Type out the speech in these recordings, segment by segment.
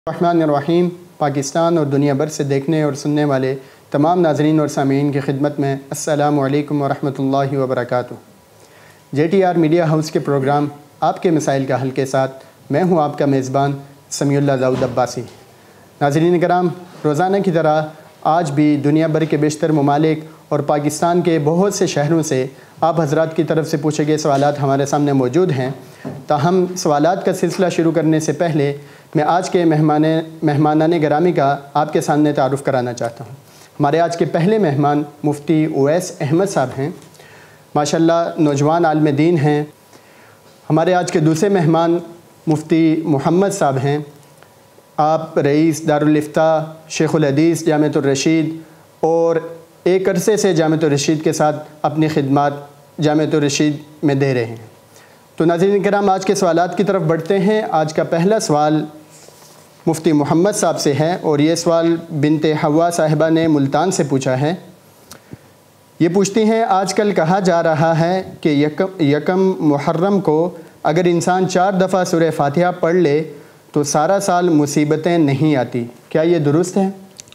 रहमानिर्रहीम। पाकिस्तान और दुनिया भर से देखने और सुनने वाले तमाम नाज़रीन और सामीन की खिदमत में अस्सलामु अलैकुम वरहमतुल्लाहि वबरकातुहू। JTR मीडिया हाउस के प्रोग्राम आपके मसाइल का हल के साथ मैं हूँ आपका मेज़बान समीउल्लाह दाऊद अब्बासी। नाज़रीन कराम, रोज़ाना की तरह आज भी दुनिया भर के बेशतर ममालिक और पाकिस्तान के बहुत से शहरों से आप हज़रात की तरफ से पूछे गए सवालात हमारे सामने मौजूद हैं। ताहम सवालात का सिलसिला शुरू करने से पहले मैं आज के मेहमानाने गिरामी का आपके सामने तारुफ़ कराना चाहता हूँ। हमारे आज के पहले मेहमान मुफ्ती उवैस अहमद साहब हैं। माशाअल्लाह नौजवान आलिम दीन हैं। हमारे आज के दूसरे मेहमान मुफ्ती मोहम्मद साहब हैं। आप रईस दारुल इफ्ता शेखुल हदीस जामिअतुर रशीद और एक अरसे से जामिअतुर रशीद के साथ अपनी खिदमत जामिअतुर रशीद में दे रहे हैं। तो नाज़रीन किराम, आज के सवालात की तरफ बढ़ते हैं। आज का पहला सवाल मुफ्ती मोहम्मद साहब से है और ये सवाल बिनते हवा साहिबा ने मुल्तान से पूछा है। ये पूछती हैं, आजकल कहा जा रहा है कि यकम मुहर्रम को अगर इंसान 4 दफ़ा सूरह फातिहा पढ़ ले तो सारा साल मुसीबतें नहीं आती, क्या ये दुरुस्त है?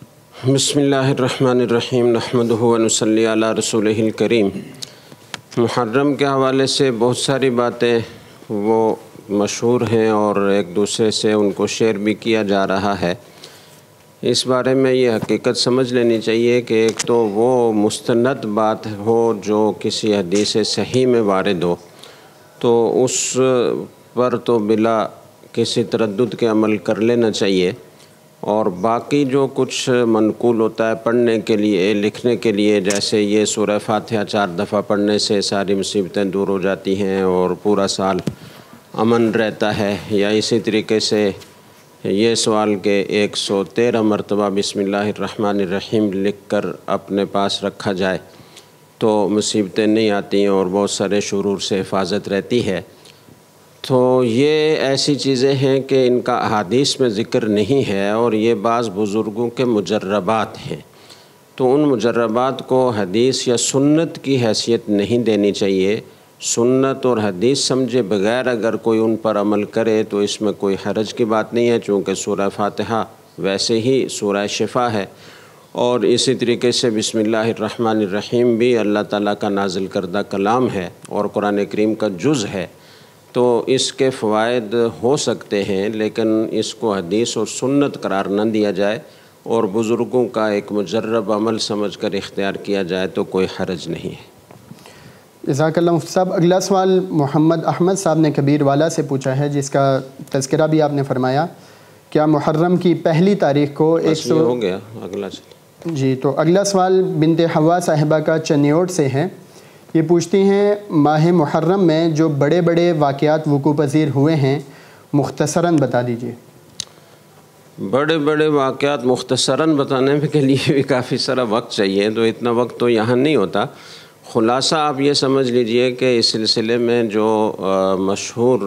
बिस्मिल्लाहिर्रहमानिर्रहीम नहमदुहु व नुसल्ली अला रसूलिहिल करीम। मुहर्रम के हवाले से बहुत सारी बातें वो मशहूर हैं और एक दूसरे से उनको शेयर भी किया जा रहा है। इस बारे में ये हकीकत समझ लेनी चाहिए कि एक तो वो मुस्तनद बात हो जो किसी हदीस सही में वारिद हो, तो उस पर तो बिला किसी तरद्दुद के अमल कर लेना चाहिए, और बाकी जो कुछ मनकूल होता है पढ़ने के लिए, लिखने के लिए, जैसे ये सूरह फातिहा 4 दफ़ा पढ़ने से सारी मुसीबतें दूर हो जाती हैं और पूरा साल अमन रहता है, या इसी तरीके से ये सवाल के 113 मरतबा बिस्मिल्लाहिर्रहमानिर्रहीम लिख कर अपने पास रखा जाए तो मुसीबतें नहीं आती और बहुत सारे शुरूर से हिफाजत रहती है। तो ये ऐसी चीज़ें हैं कि इनका अहादीस में ज़िक्र नहीं है और ये बाज़ बुज़ुर्गों के मुजर्रबात हैं, तो उन मुजर्रबात को हदीस या सुन्नत की हैसियत नहीं देनी चाहिए। सुन्नत और हदीस समझे बग़ैर अगर कोई उन पर अमल करे तो इसमें कोई हरज की बात नहीं है, चूँकि सूरह फातिहा वैसे ही सूरह शिफा है और इसी तरीके से बिस्मिल्लाहिर्रहमानिर्रहीम भी अल्लाह ताला का नाज़िल करदा कलाम है और कुरान करीम का जुज़ है। तो इसके फ़वाइद हो सकते हैं, लेकिन इसको हदीस और सुन्नत करार न दिया जाए और बुज़ुर्गों का एक मुजर्रब अमल समझकर इख्तियार किया जाए तो कोई हरज नहीं है। जज़ाकल्लाह मुफ्ती साहब। अगला सवाल मोहम्मद अहमद साहब ने कबीर वाला से पूछा है, जिसका तज़किरा भी आपने फरमाया। क्या मुहर्रम की पहली तारीख़ को 100 हो गया? अगला जी, तो अगला सवाल बिनते हवा साहिबा का चन्योट से है। ये पूछती हैं, माह मुहर्रम में जो बड़े बड़े वाक़यात वुक़ू पज़ीर हुए हैं मुख्तसरन बता दीजिए। बड़े बड़े वाक़यात मुख्तसरन बताने के लिए भी काफ़ी सारा वक्त चाहिए, तो इतना वक्त तो यहाँ नहीं होता। ख़ुलासा आप ये समझ लीजिए कि इस सिलसिले में जो मशहूर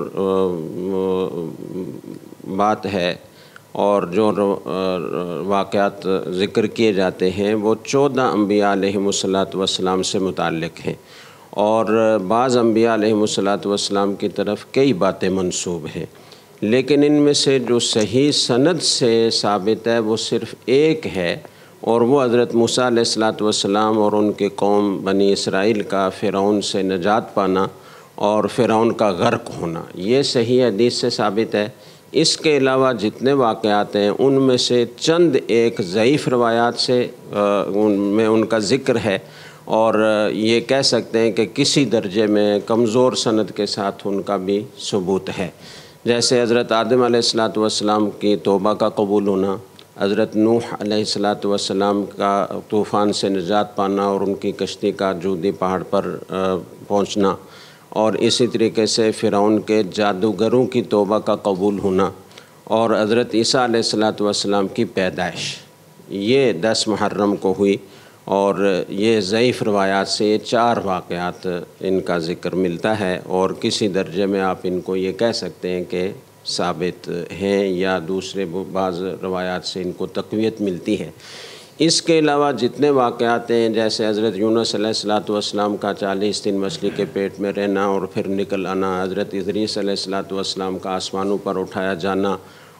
बात है और जो वाक़यात ज़िक्र किए जाते हैं वो 14 अम्बिया अलैहिमुस्सलातु वस्सलाम से मुताल्लिक़ हैं और बाज़ अम्बिया अलैहिमुस्सलातु वस्सलाम की तरफ कई बातें मंसूब हैं, लेकिन इनमें से जो सही सनद से साबित है वो सिर्फ़ एक है और वो हज़रत मूसा अलैहिस्सलातु वस्सलाम और उनके कौम बनी इसराइल का फ़िरौन से निजात पाना और फ़िरौन का गर्क होना, ये सही हदीस से साबित है। इसके अलावा जितने वाक़यात हैं उनमें से चंद एक ज़ईफ़ रवायात से उनमें उनका ज़िक्र है और ये कह सकते हैं कि किसी दर्जे में कमज़ोर सनद के साथ उनका भी सबूत है। जैसे हज़रत आदम अलैहिस्सलातु वस्सलाम की तौबा का कबूल होना, हज़रत नूह अलैहिस्सलातु वस्सलाम का तूफ़ान से निजात पाना और उनकी कश्ती का जूदी पहाड़ पर पहुँचना, और इसी तरीके से फ़िरौन के जादूगरों की तौबा का कबूल होना और हज़रत ईसा अलैहिस्सलातु वस्सलाम की पैदाइश, ये 10 मुहर्रम को हुई और ये ज़ईफ़ रवायात से ये 4 वाक़यात इनका ज़िक्र मिलता है और किसी दर्जे में आप इनको ये कह सकते हैं कि साबित हैं या दूसरे बाज़ रवायात से इनको तक़वियत मिलती है। इसके अलावा जितने वाक़यात हैं, जैसे हज़रत यूनुस अलैहिस्सलातु वस्सलाम का 40 दिन मछली के पेट में रहना और फिर निकल आना, हज़रत इदरीस अलैहिस्सलातु वस्सलाम का आसमानों पर उठाया जाना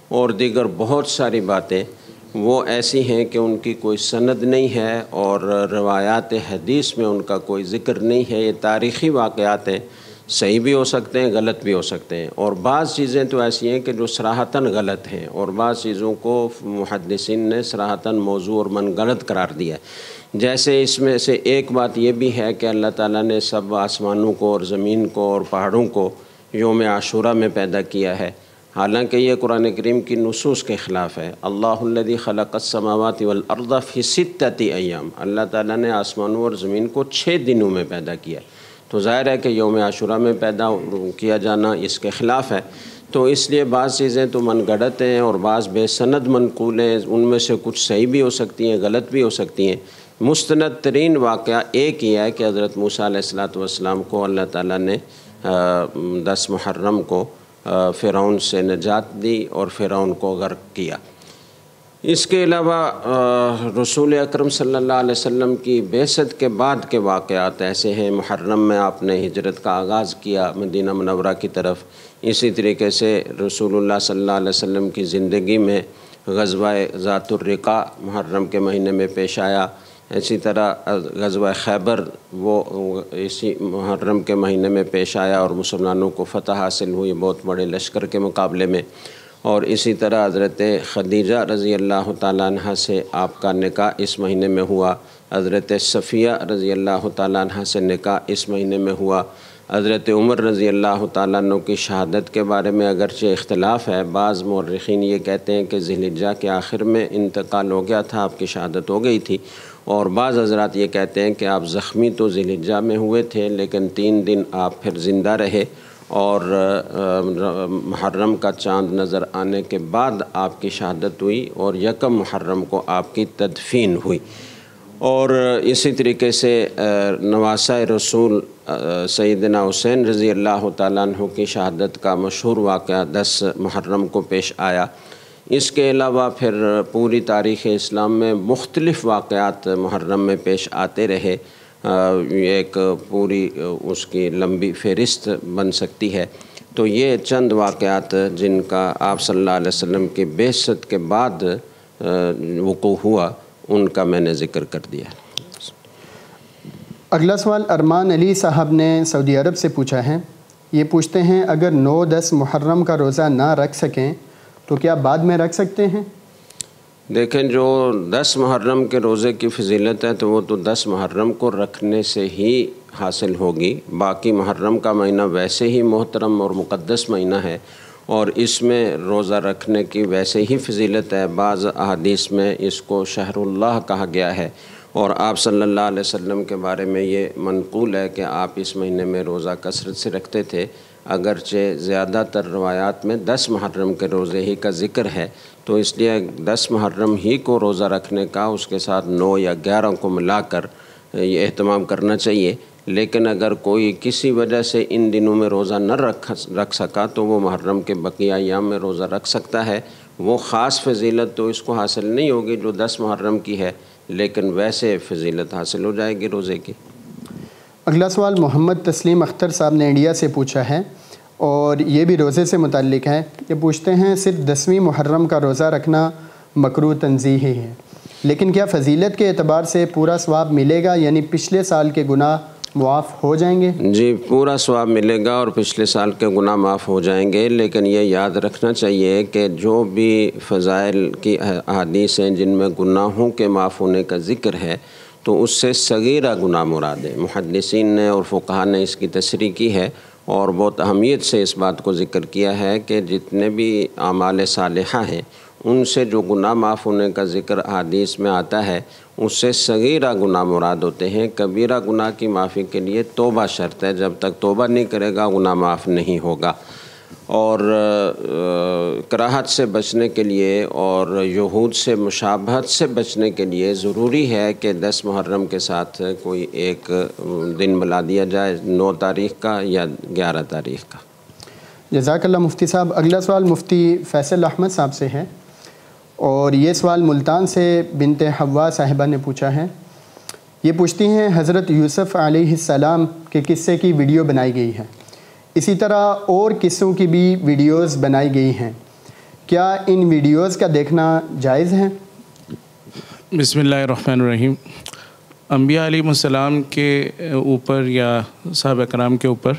اور دیگر بہت ساری باتیں وہ ایسی ہیں کہ ان کی کوئی سند نہیں ہے اور روایات حدیث میں ان کا کوئی ذکر نہیں ہے۔ یہ تاریخی واقعات ہیں، صحیح بھی ہو سکتے ہیں، غلط بھی ہو سکتے ہیں، اور بعض چیزیں تو ایسی ہیں کہ جو صراحتاً غلط ہیں، اور بعض چیزوں کو محدثین نے صراحتاً موضوع اور من گھڑت قرار دیا ہے۔ جیسے اس میں سے ایک بات یہ بھی ہے کہ اللہ تعالیٰ نے سب آسمانوں کو اور زمین کو اور پہاڑوں کو یوم عاشورہ میں پیدا کیا ہے، حالانکہ یہ قرآن کریم کی نصوص کے خلاف ہے۔ اللہ الذی خلق السماوات والارض فی 6 ایام، اللہ تعالیٰ نے آسمانوں اور زمین کو 6 دنوں میں پیدا کیا، تو ظاہر ہے کہ یوم عاشورہ میں پیدا کیا جانا اس کے خلاف ہے۔ تو اس لیے بعض چیزیں تو من گھڑت ہیں اور بعض بے سند منقول ہیں، ان میں سے کچھ صحیح بھی ہو سکتی ہیں، غلط بھی ہو سکتی ہیں۔ مستند ترین واقعہ ایک ہی ہے کہ حضرت موسیٰ علیہ السلام کو اللہ تعالیٰ نے 10 محرم کو فرعون سے نجات دی اور فرعون کو غرق کیا۔ اس کے علاوہ رسول اکرم صلی اللہ علیہ وسلم کی بعثت کے بعد کے واقعات ایسے ہیں۔ محرم میں آپ نے ہجرت کا آغاز کیا مدینہ منورہ کی طرف، اسی طریقے سے رسول اللہ صلی اللہ علیہ وسلم کی زندگی میں غزوہ ذات الرقاع محرم کے مہینے میں پیش آیا، اسی طرح غزوہ خیبر وہ اسی محرم کے مہینے میں پیش آیا اور مسلمانوں کو فتح حاصل ہوئی بہت بڑے لشکر کے مقابلے میں، اور اسی طرح حضرت خدیجہ رضی اللہ تعالیٰ عنہ سے آپ کا نکاح اس مہینے میں ہوا، حضرت صفیہ رضی اللہ تعالیٰ عنہ سے نکاح اس مہینے میں ہوا، حضرت عمر رضی اللہ تعالیٰ عنہ کی شہادت کے بارے میں اگرچہ اختلاف ہے، بعض مورخین یہ کہتے ہیں کہ ذی الحجہ کے آخر میں انتقال ہو گیا تھا، آپ کی شہادت ہو گئی تھی، اور بعض حضرات یہ کہتے ہیں کہ آپ زخمی تو ذی الحجہ میں ہوئے تھے لیکن 3 دن آپ پھر زندہ رہے، اور محرم کا چاند نظر آنے کے بعد آپ کی شہادت ہوئی اور 1 محرم کو آپ کی تدفین ہوئی۔ اور اسی طریقے سے نواسہ رسول سیدنا حسین رضی اللہ تعالیٰ عنہ کی شہادت کا مشہور واقعہ 10 محرم کو پیش آیا۔ اس کے علاوہ پھر پوری تاریخ اسلام میں مختلف واقعات محرم میں پیش آتے رہے، ایک پوری اس کی لمبی فہرست بن سکتی ہے۔ تو یہ چند واقعات جن کا آپ صلی اللہ علیہ وسلم کی بعثت کے بعد وقوع ہوا ان کا میں نے ذکر کر دیا۔ اگلا سوال ارمان علی صاحب نے سعودی عرب سے پوچھا ہے، یہ پوچھتے ہیں اگر 9-10 محرم کا روزہ نہ رکھ سکیں تو کیا بعد میں رکھ سکتے ہیں؟ دیکھیں، جو 10 محرم کے روزے کی فضیلت ہے تو وہ تو 10 محرم کو رکھنے سے ہی حاصل ہوگی، باقی محرم کا مہینہ ویسے ہی محترم اور مقدس مہینہ ہے اور اس میں روزہ رکھنے کی ویسے ہی فضیلت ہے۔ بعض احادیث میں اس کو شہر اللہ کہا گیا ہے، اور آپ صلی اللہ علیہ وسلم کے بارے میں یہ منقول ہے کہ آپ اس مہینے میں روزہ کثرت سے رکھتے تھے، اگرچہ زیادہ تر روایات میں 10 محرم کے روزے ہی کا ذکر ہے، تو اس لیے 10 محرم ہی کو روزہ رکھنے کا اس کے ساتھ 9 یا 11 کو ملا کر یہ اہتمام کرنا چاہیے۔ لیکن اگر کوئی کسی وجہ سے ان دنوں میں روزہ نہ رکھ سکا تو وہ محرم کے بقیہ ایام میں روزہ رکھ سکتا ہے۔ وہ خاص فضیلت تو اس کو حاصل نہیں ہوگی جو 10 محرم کی ہے، لیکن ویسے فضیلت حاصل ہو جائے گی روزے کی۔ اگلا سوال محمد تسلیم اختر صاحب نے انڈیا سے پوچھا ہے اور یہ بھی روزے سے متعلق ہے۔ یہ پوچھتے ہیں صرف 10ویں محرم کا روزہ رکھنا مکروہ تنزیہی ہے، لیکن کیا فضیلت کے اعتبار سے پورا ثواب ملے گا، یعنی پچھلے سال کے گناہ معاف ہو جائیں گے؟ جی، پورا ثواب ملے گا اور پچھلے سال کے گناہ معاف ہو جائیں گے، لیکن یہ یاد رکھنا چاہیے کہ جو بھی فضائل کی احادیث ہیں جن میں گناہوں کے معاف ہونے کا ذکر ہے تو اس سے صغیرہ گناہ مراد ہے۔ محدثین نے اور فقہاء نے اس کی تشریح کی ہے اور بہت اہمیت سے اس بات کو ذکر کیا ہے کہ جتنے بھی اعمال صالحہ ہیں ان سے جو گناہ معاف ہونے کا ذکر احادیث میں آتا ہے اس سے صغیرہ گناہ مراد ہوتے ہیں۔ کبیرہ گناہ کی معافی کے لیے توبہ شرط ہے، جب تک توبہ نہیں کرے گا گناہ معاف نہیں ہوگا۔ اور کراہت سے بچنے کے لیے اور یہود سے مشابہت سے بچنے کے لیے ضروری ہے کہ 10 محرم کے ساتھ کوئی ایک دن ملا دیا جائے، 9 تاریخ کا یا 11 تاریخ کا۔ جزاک اللہ مفتی صاحب۔ اگلا سوال مفتی فیصل احمد صاحب سے ہے اور یہ سوال ملتان سے بنت حوا صاحبہ نے پوچھا ہے۔ یہ پوچھتی ہیں حضرت یوسف علیہ السلام کے قصے کی ویڈیو بنائی گئی ہے، اسی طرح اور قصوں کی بھی ویڈیوز بنائی گئی ہیں، کیا ان ویڈیوز کا دیکھنا جائز ہے؟ بسم اللہ الرحمن الرحیم. انبیاء علیہ السلام کے اوپر یا صحابہ کرام کے اوپر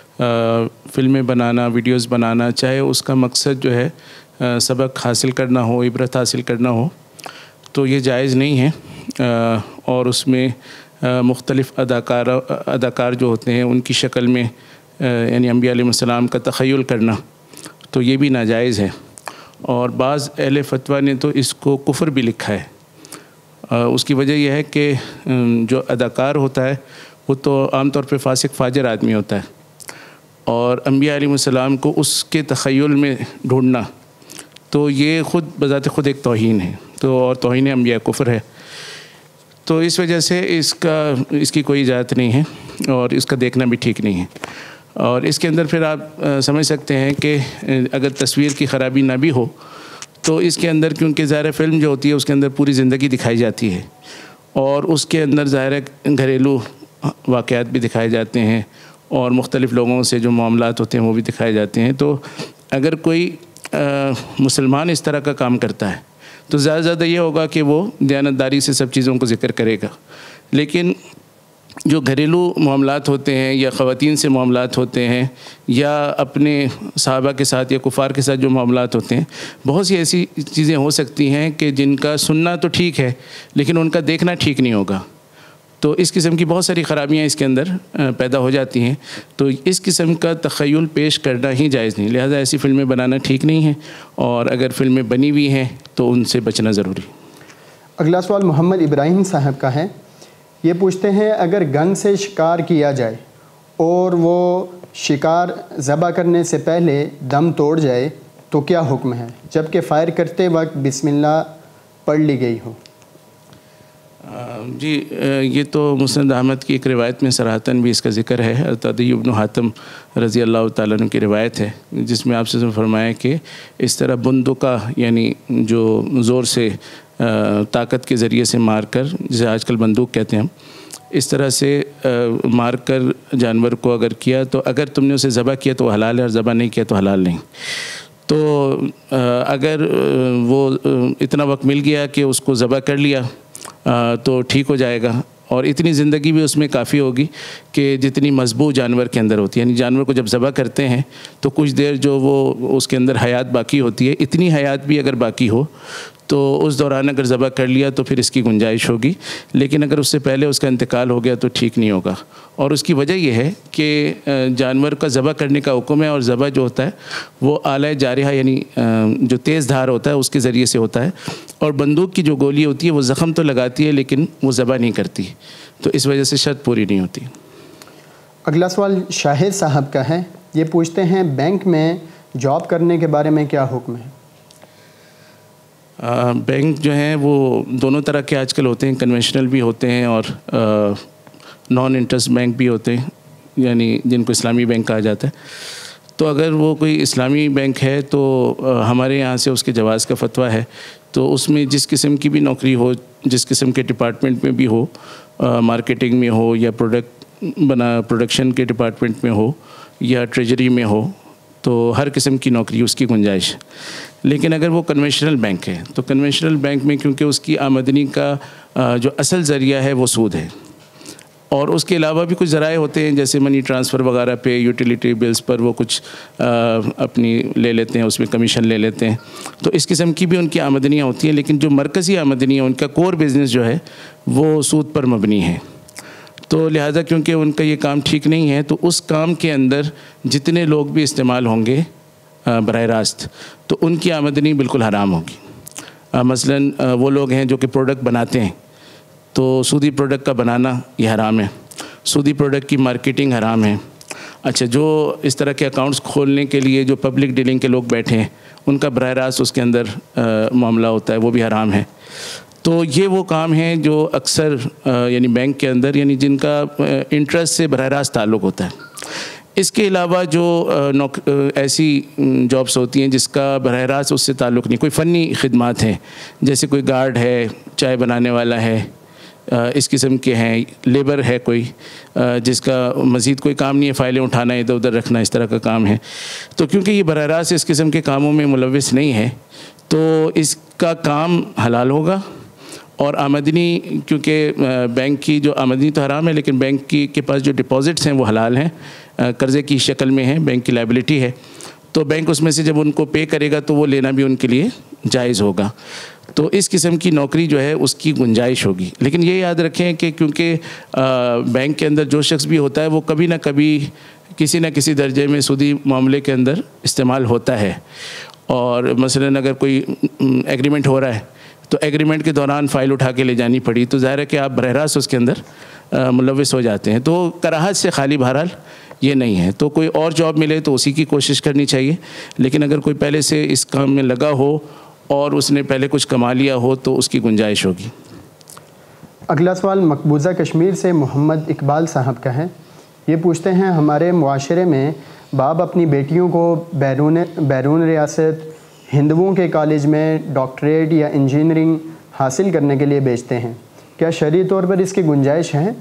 فلمیں بنانا، ویڈیوز بنانا، چاہے اس کا مقصد جو ہے سبق حاصل کرنا ہو، عبرت حاصل کرنا ہو، تو یہ جائز نہیں ہے. اور اس میں مختلف اداکار جو ہوتے ہیں ان کی شکل میں یعنی انبیاء علیہ السلام کا تخیل کرنا، تو یہ بھی ناجائز ہے. اور بعض اہل فتویٰ نے تو اس کو کفر بھی لکھا ہے. اس کی وجہ یہ ہے کہ جو اداکار ہوتا ہے وہ تو عام طور پہ فاسق فاجر آدمی ہوتا ہے، اور انبیاء علیہ السلام کو اس کے تخیل میں ڈھونڈنا تو یہ خود بذات خود ایک توہین ہے، تو اور توہین انبیاء کفر ہے. تو اس وجہ سے اس کی کوئی اجازت نہیں ہے اور اس کا دیکھنا بھی ٹھیک نہیں ہے. اور اس کے اندر پھر آپ سمجھ سکتے ہیں کہ اگر تصویر کی خرابی نہ بھی ہو تو اس کے اندر، کیونکہ ظاہر فلم جو ہوتی ہے اس کے اندر پوری زندگی دکھائی جاتی ہے، اور اس کے اندر ظاہر گھریلو واقعات بھی دکھائے جاتے ہیں اور مختلف لوگوں سے جو معاملات ہوتے ہیں وہ بھی دکھائے جاتے ہیں. تو اگر کوئی مسلمان اس طرح کا کام کرتا ہے تو زیادہ یہ ہوگا کہ وہ دیانتداری سے سب چیزوں کو ذکر کرے گا. لیکن جو گھریلو معاملات ہوتے ہیں یا خواتین سے معاملات ہوتے ہیں یا اپنے صحابہ کے ساتھ یا کفار کے ساتھ جو معاملات ہوتے ہیں، بہت سی ایسی چیزیں ہو سکتی ہیں کہ جن کا سننا تو ٹھیک ہے لیکن ان کا دیکھنا ٹھیک نہیں ہوگا. تو اس قسم کی بہت ساری خرابیاں اس کے اندر پیدا ہو جاتی ہیں. تو اس قسم کا تخیل پیش کرنا ہی جائز نہیں، لہذا ایسی فلمیں بنانا ٹھیک نہیں ہے، اور اگر فلمیں بنی ہوئی ہیں تو ان سے بچنا ضروری. اگلا سوال محمد ابراہیم صاحب کا ہے. یہ پوچھتے ہیں اگر گن سے شکار کیا جائے اور وہ شکار ذبح کرنے سے پہلے دم توڑ جائے تو کیا حکم ہے، جبکہ فائر کرتے وقت بسم اللہ پڑھ لی گئی ہو؟ جی، یہ تو مسند احمد کی ایک روایت میں صراحتاً بھی اس کا ذکر ہے. حضرت عدی بن حاتم رضی اللہ تعالیٰ عنہ کی روایت ہے جس میں آپ سے فرمایا کہ اس طرح بندقہ یعنی جو زور سے طاقت کے ذریعے سے مار کر، جسے آج کل بندوق کہتے ہیں ہم، اس طرح سے مار کر جانور کو اگر کیا تو اگر تم نے اسے ذبح کیا تو وہ حلال ہے، اور ذبح نہیں کیا تو حلال نہیں. تو اگر وہ اتنا وقت مل گیا کہ اس کو ذبح کر لیا تو ٹھیک ہو جائے گا، اور اتنی زندگی بھی اس میں کافی ہوگی کہ جتنی مذبوح جانور کے اندر ہوتی ہے. یعنی جانور کو جب ذبح کرتے ہیں تو کچھ دیر جو وہ اس کے اندر حیات باقی ہوتی ہے، اتنی حیات بھی اگر باقی ہو تو اس دوران اگر ذبح کر لیا تو پھر اس کی گنجائش ہوگی. لیکن اگر اس سے پہلے اس کا انتقال ہو گیا تو ٹھیک نہیں ہوگا. اور اس کی وجہ یہ ہے کہ جانور کا ذبح کرنے کا حکم ہے، اور ذبح جو ہوتا ہے وہ آلہ جارحہ یعنی جو تیز دھار ہوتا ہے اس کے ذریعے سے ہوتا ہے، اور بندوق کی جو گولی ہوتی ہے وہ زخم تو لگاتی ہے لیکن وہ ذبح نہیں کرتی، تو اس وجہ سے شرط پوری نہیں ہوتی. اگلا سوال شاہد صاحب کا ہے. یہ پوچھتے ہیں بینک میں جاب کرنے کے بارے میں کیا حکم ہے؟ بینک جو ہیں وہ دونوں طرح کے آج کل ہوتے ہیں، کنونشنل بھی ہوتے ہیں اور نان انٹرسٹ بینک بھی ہوتے ہیں، یعنی جن کو اسلامی بینک کہا جاتا ہے. تو اگر وہ کوئی اسلامی بینک ہے تو ہمارے یہاں سے اس کے جواز کا فتویٰ ہے. تو اس میں جس قسم کی بھی نوکری ہو، جس قسم کے ڈپارٹمنٹ میں بھی ہو، مارکیٹنگ میں ہو یا پروڈکشن کے ڈپارٹمنٹ میں ہو یا ٹریجری میں ہو، تو ہر قسم کی نوکری اس کی گنجائش. لیکن اگر وہ کنونشنل بینک ہے تو کنونشنل بینک میں کیونکہ اس کی آمدنی کا جو اصل ذریعہ ہے وہ سود ہے، اور اس کے علاوہ بھی کچھ ذرائع ہوتے ہیں جیسے منی ٹرانسفر وغیرہ پہ، یوٹیلیٹی بلز پر وہ کچھ اپنی لے لیتے ہیں، اس میں کمیشن لے لیتے ہیں. تو اس قسم کی بھی ان کی آمدنیاں ہوتی ہیں، لیکن جو مرکزی آمدنی ہے ان کا کور بزنس جو ہے وہ سود پر مبنی ہے. تو لہٰذا کیونکہ ان کا یہ کام ٹھیک نہیں ہے تو اس کام کے اندر جتنے لوگ بھی استعمال ہوں گے براہ راست تو ان کی آمدنی بالکل حرام ہوگی. مثلاً وہ لوگ ہیں جو کہ پروڈکٹ بناتے ہیں تو سودی پروڈکٹ کا بنانا یہ حرام ہے، سودی پروڈکٹ کی مارکیٹنگ حرام ہے. اچھا، جو اس طرح کے اکاؤنٹس کھولنے کے لیے جو پبلک ڈیلنگ کے لوگ بیٹھے ہیں ان کا براہ راست اس کے اندر معاملہ ہوتا ہے، وہ بھی حرام ہے. تو یہ وہ کام ہیں جو اکثر یعنی بینک کے اندر یعنی جن کا انٹرسٹ سے براہ راست تعلق ہوتا ہے. اس کے علاوہ جو ایسی جابس ہوتی ہیں جس کا براہ راست اس سے تعلق نہیں، کوئی فنی خدمات ہیں جیسے کوئی گارڈ ہے، چائے بنانے والا ہے، اس قسم کے ہیں، لیبر ہے کوئی جس کا مزید کوئی کام نہیں ہے، فائلیں اٹھانا ادھر ادھر رکھنا، اس طرح کا کام ہے، تو کیونکہ یہ براہ راست اس قسم کے کاموں میں ملوث نہیں ہے تو اس کا کام حلال ہوگا، اور آمدنی کیونکہ بینک کی جو آمدنی تو حرام ہے لیکن بینک کے پاس جو ڈپازٹس ہیں وہ حلال ہیں، قرضے کی شکل میں ہیں، بینک کی لائبلٹی ہے، تو بینک اس میں سے جب ان کو پے کرے گا تو وہ لینا بھی ان کے لیے جائز ہوگا، تو اس قسم کی نوکری جو ہے اس کی گنجائش ہوگی۔ لیکن یہ یاد رکھیں کہ کیونکہ بینک کے اندر جو شخص بھی ہوتا ہے وہ کبھی نہ کبھی کسی نہ کسی درجے میں سودی معاملے کے اندر استعمال ہوتا ہے، اور مثلاً اگر کوئی ایگریمنٹ ہو رہا ہے تو ایگریمنٹ کے دوران فائل اٹھا کے لے جانی پڑی تو ظاہر ہے کہ آپ براہ راست اس کے اندر ملوث ہو جاتے ہیں، تو کراہت سے خالی بہرحال یہ نہیں ہے، تو کوئی اور جاب ملے تو اسی کی کوشش کرنی چاہیے، لیکن اگر کوئی پہلے سے اس کام میں لگا ہو اور اس نے پہلے کچھ کما لیا ہو تو اس کی گنجائش ہوگی۔ اگلا سوال مقبوضہ کشمیر سے محمد اقبال صاحب کا ہے، یہ پوچھتے ہیں ہمارے معاشرے میں باپ اپنی بیٹیوں کو بیرون ریاست ہندوؤں کے کالج میں ڈاکٹریٹ یا انجینئرنگ حاصل کرنے کے لیے بھیجتے ہیں، کیا شرعی طور پر اس کی گنجائش ہے؟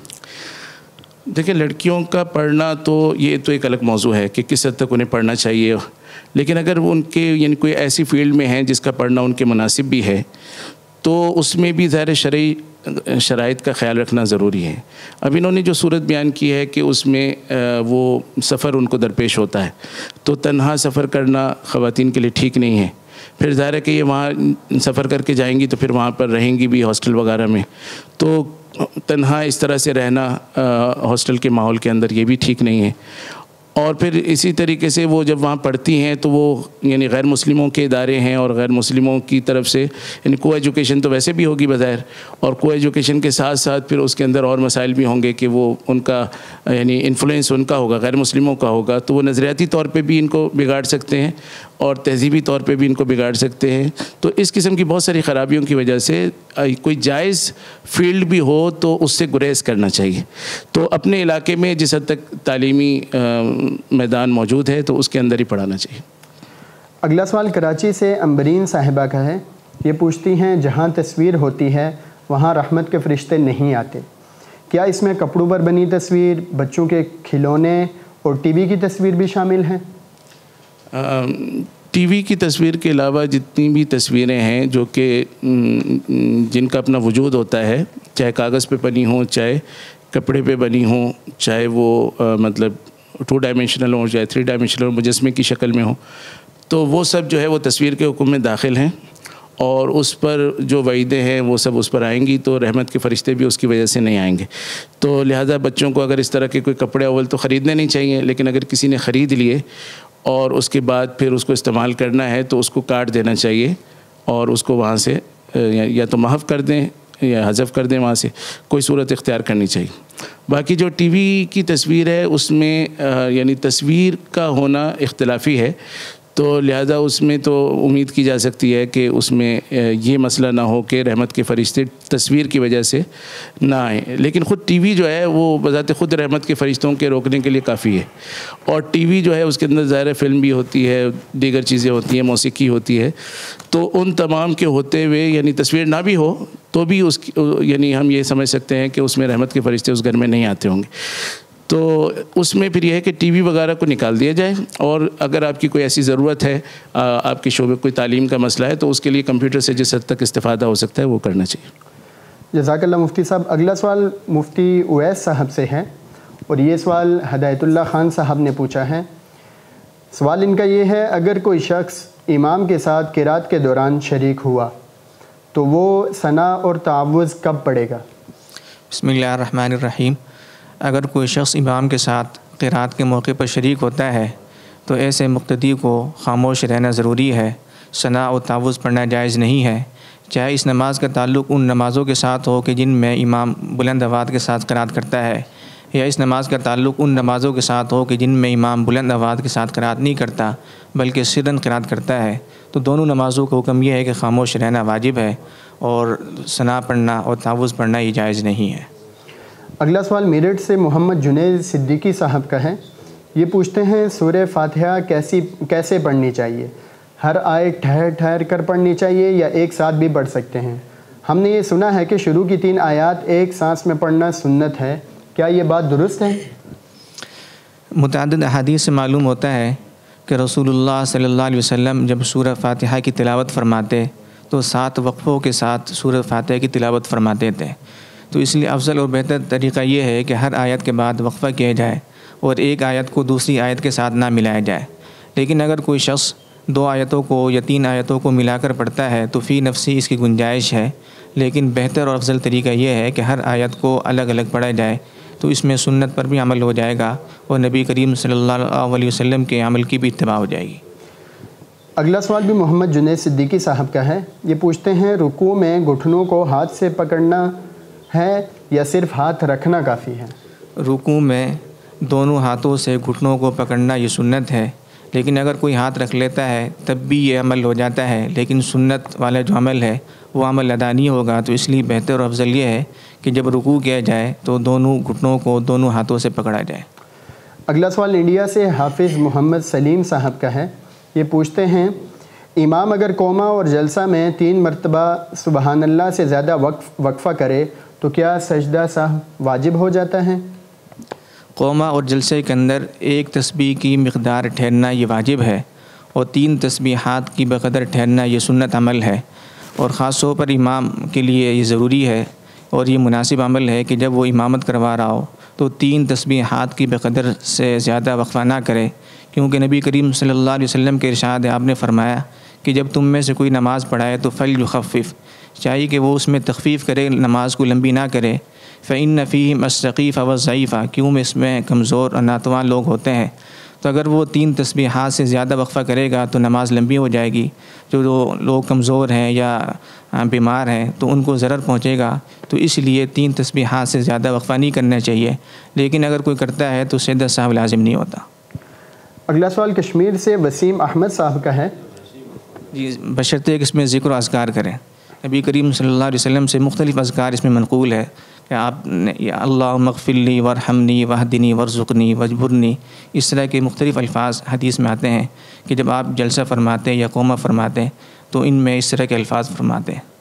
دیکھیں، لڑکیوں کا پڑھنا تو یہ تو ایک الگ موضوع ہے کہ کس حد تک انہیں پڑھنا چاہیے، لیکن اگر وہ ان کے یعنی کوئی ایسی فیلڈ میں ہیں جس کا پڑھنا ان کے مناسب بھی ہے تو اس میں بھی ظاہر شرعی شرائط کا خیال رکھنا ضروری ہے۔ اب انہوں نے جو صورت بیان کی ہے کہ اس میں وہ سفر ان کو درپیش ہوتا ہے، تو تنہا سفر کرنا خواتین کے لیے ٹھیک نہیں ہے، پھر ظاہر ہے کہ یہ وہاں سفر کر کے جائیں گی تو پھر وہاں پر رہیں گی بھی ہاسٹل وغیرہ میں، تو تنہا اس طرح سے رہنا ہاسٹل کے ماحول کے اندر یہ بھی ٹھیک نہیں ہے، اور پھر اسی طریقے سے وہ جب وہاں پڑھتی ہیں تو وہ یعنی غیر مسلموں کے ادارے ہیں اور غیر مسلموں کی طرف سے یعنی کو ایجوکیشن تو ویسے بھی ہوگی بظاہر، اور کو ایجوکیشن کے ساتھ ساتھ پھر اس کے اندر اور مسائل بھی ہوں گے کہ وہ ان کا یعنی انفلوئنس ان کا ہوگا، غیر مسلموں کا ہوگا، تو وہ نظریاتی طور پہ بھی ان کو بگاڑ سکتے ہیں اور تہذیبی طور پہ بھی ان کو بگاڑ سکتے ہیں، تو اس قسم کی بہت ساری خرابیوں کی وجہ سے کوئی جائز فیلڈ بھی ہو تو اس سے گریز کرنا چاہیے، تو اپنے علاقے میں جس حد تک تعلیمی میدان موجود ہے تو اس کے اندر ہی پڑھانا چاہیے۔ اگلا سوال کراچی سے امبرین صاحبہ کا ہے، یہ پوچھتی ہیں جہاں تصویر ہوتی ہے وہاں رحمت کے فرشتے نہیں آتے، کیا اس میں کپڑوں پر بنی تصویر، بچوں کے کھلونے اور ٹی وی کی تصویر بھی شامل ہیں؟ ٹی وی کی تصویر کے علاوہ جتنی بھی تصویریں ہیں جو کہ جن کا اپنا وجود ہوتا ہے، چاہے کاغذ پہ بنی ہوں، چاہے کپڑے پہ بنی ہوں، چاہے وہ مطلب 2 ڈائمینشنل ہوں، چاہے 3 ڈائمینشنل ہوں، مجسمے کی شکل میں ہوں، تو وہ سب جو ہے وہ تصویر کے حکم میں داخل ہیں، اور اس پر جو وعیدیں ہیں وہ سب اس پر آئیں گی، تو رحمت کے فرشتے بھی اس کی وجہ سے نہیں آئیں گے، تو لہٰذا بچوں کو اگر اس طرح کے کوئی کپڑے اول تو خریدنے نہیں چاہیے، لیکن اگر کسی نے خرید لیے اور اس کے بعد پھر اس کو استعمال کرنا ہے تو اس کو کاٹ دینا چاہیے، اور اس کو وہاں سے یا تو محو کر دیں یا حذف کر دیں، وہاں سے کوئی صورت اختیار کرنی چاہیے۔ باقی جو ٹی وی کی تصویر ہے اس میں یعنی تصویر کا ہونا اختلافی ہے، تو لہذا اس میں تو امید کی جا سکتی ہے کہ اس میں یہ مسئلہ نہ ہو کہ رحمت کے فرشتے تصویر کی وجہ سے نہ آئیں، لیکن خود ٹی وی جو ہے وہ بذات خود رحمت کے فرشتوں کے روکنے کے لیے کافی ہے، اور ٹی وی جو ہے اس کے اندر ظاہر فلم بھی ہوتی ہے، دیگر چیزیں ہوتی ہیں، موسیقی ہوتی ہے، تو ان تمام کے ہوتے ہوئے یعنی تصویر نہ بھی ہو تو بھی اس یعنی ہم یہ سمجھ سکتے ہیں کہ اس میں رحمت کے فرشتے اس گھر میں نہیں آتے ہوں گے، تو اس میں پھر یہ ہے کہ ٹی وی وغیرہ کو نکال دیا جائے، اور اگر آپ کی کوئی ایسی ضرورت ہے، آپ کے شعبے کوئی تعلیم کا مسئلہ ہے تو اس کے لیے کمپیوٹر سے جس حد تک استفادہ ہو سکتا ہے وہ کرنا چاہیے۔ جزاک اللہ مفتی صاحب۔ اگلا سوال مفتی اویس صاحب سے ہے، اور یہ سوال ہدایت اللہ خان صاحب نے پوچھا ہے۔ سوال ان کا یہ ہے، اگر کوئی شخص امام کے ساتھ قرات کے دوران شریک ہوا تو وہ ثنا اور تعوذ کب پڑھے گا؟ بسم اللہ الرحمن الرحیم۔ اگر کوئی شخص امام کے ساتھ قرات کے موقع پر شریک ہوتا ہے تو ایسے مقتدی کو خاموش رہنا ضروری ہے، ثنا اور تعوذ پڑھنا جائز نہیں ہے، چاہے اس نماز کا تعلق ان نمازوں کے ساتھ ہو کہ جن میں امام بلند آواز کے ساتھ قرات کرتا ہے، یا اس نماز کا تعلق ان نمازوں کے ساتھ ہو کہ جن میں امام بلند آواز کے ساتھ قرات نہیں کرتا بلکہ سرن قرات کرتا ہے، تو دونوں نمازوں کا حکم یہ ہے کہ خاموش رہنا واجب ہے، اور ثنا پڑھنا اور تعوذ پڑھنا ہی جائز نہیں ہے۔ اگلا سوال میرٹھ سے محمد جنید صدیقی صاحب کا ہے، یہ پوچھتے ہیں سورہ فاتحہ کیسے پڑھنی چاہیے؟ ہر آیت ٹھہر ٹھہر کر پڑھنی چاہیے یا ایک ساتھ بھی پڑھ سکتے ہیں؟ ہم نے یہ سنا ہے کہ شروع کی 3 آیات ایک سانس میں پڑھنا سنت ہے، کیا یہ بات درست ہے؟ متعدد احادیث سے معلوم ہوتا ہے کہ رسول اللہ صلی اللہ علیہ وسلم جب سورہ فاتحہ کی تلاوت فرماتے تو 7 وقفوں کے ساتھ سورہ فاتحہ کی تلاوت فرماتے تھے. تو اس لیے افضل اور بہتر طریقہ یہ ہے کہ ہر آیت کے بعد وقفہ کیا جائے اور ایک آیت کو دوسری آیت کے ساتھ نہ ملایا جائے. لیکن اگر کوئی شخص 2 آیتوں کو یا 3 آیتوں کو ملا کر پڑھتا ہے تو فی نفسی اس کی گنجائش ہے، لیکن بہتر اور افضل طریقہ یہ ہے کہ ہر آیت کو الگ الگ پڑھا جائے، تو اس میں سنت پر بھی عمل ہو جائے گا اور نبی کریم صلی اللہ علیہ وسلم کے عمل کی بھی اتباع ہو جائے گی. اگلا سوال بھی محمد جنید صدیقی صاحب کا ہے. یہ پوچھتے ہیں رکوع میں گھٹنوں کو ہاتھ سے پکڑنا ہے یا صرف ہاتھ رکھنا کافی ہے؟ رکوع میں دونوں ہاتھوں سے گھٹنوں کو پکڑنا یہ سنت ہے، لیکن اگر کوئی ہاتھ رکھ لیتا ہے تب بھی یہ عمل ہو جاتا ہے، لیکن سنت والا جو عمل ہے وہ عمل ادا نہیں ہوگا. تو اس لیے بہتر اور افضل یہ ہے کہ جب رکوع کیا جائے تو دونوں گھٹنوں کو دونوں ہاتھوں سے پکڑا جائے. اگلا سوال انڈیا سے حافظ محمد سلیم صاحب کا ہے. یہ پوچھتے ہیں امام اگر قوما اور جلسہ میں 3 مرتبہ سبحان اللہ سے زیادہ وقفہ کرے تو کیا سجدہ سہو واجب ہو جاتا ہے؟ قوما اور جلسے کے اندر 1 تسبیح کی مقدار ٹھہرنا یہ واجب ہے اور 3 تسبیحات کی بقدر ٹھہرنا یہ سنت عمل ہے، اور خاص طور پر امام کے لیے یہ ضروری ہے اور یہ مناسب عمل ہے کہ جب وہ امامت کروا رہا ہو تو 3 تسبیحات کی بقدر سے زیادہ وقفہ نہ کرے، کیونکہ نبی کریم صلی اللہ علیہ وسلم کے ارشاد ہے، آپ نے فرمایا کہ جب تم میں سے کوئی نماز پڑھائے تو فلیخفف، چاہیے کہ وہ اس میں تخفیف کرے، نماز کو لمبی نہ کرے. فإن فیہم الثقیف والضعیف، کیوں اس میں کمزور اور ناتوان لوگ ہوتے ہیں. تو اگر وہ 3 تسبیحات سے زیادہ وقفہ کرے گا تو نماز لمبی ہو جائے گی. جو لوگ کمزور ہیں یا بیمار ہیں تو ان کو ضرر پہنچے گا، تو اس لیے 3 تسبیحات سے زیادہ وقفہ نہیں کرنا چاہیے. لیکن اگر کوئی کرتا ہے تو سجدہ سہو لازم نہیں ہوتا. اگلا سوال کشمیر سے وسیم احمد صاحب کا ہے. جی، بشرطے کہ اس میں ذکر و اذکار کریں. نبی کریم صلی اللہ علیہ وسلم سے مختلف اذکار اس میں منقول ہے کہ آپ نے اللہم اغفر لی وارحمنی واہدنی وارزقنی واجبرنی، اس طرح کے مختلف الفاظ حدیث میں آتے ہیں کہ جب آپ جلسہ فرماتے یا قومہ فرماتے تو ان میں اس طرح کے الفاظ فرماتے ہیں.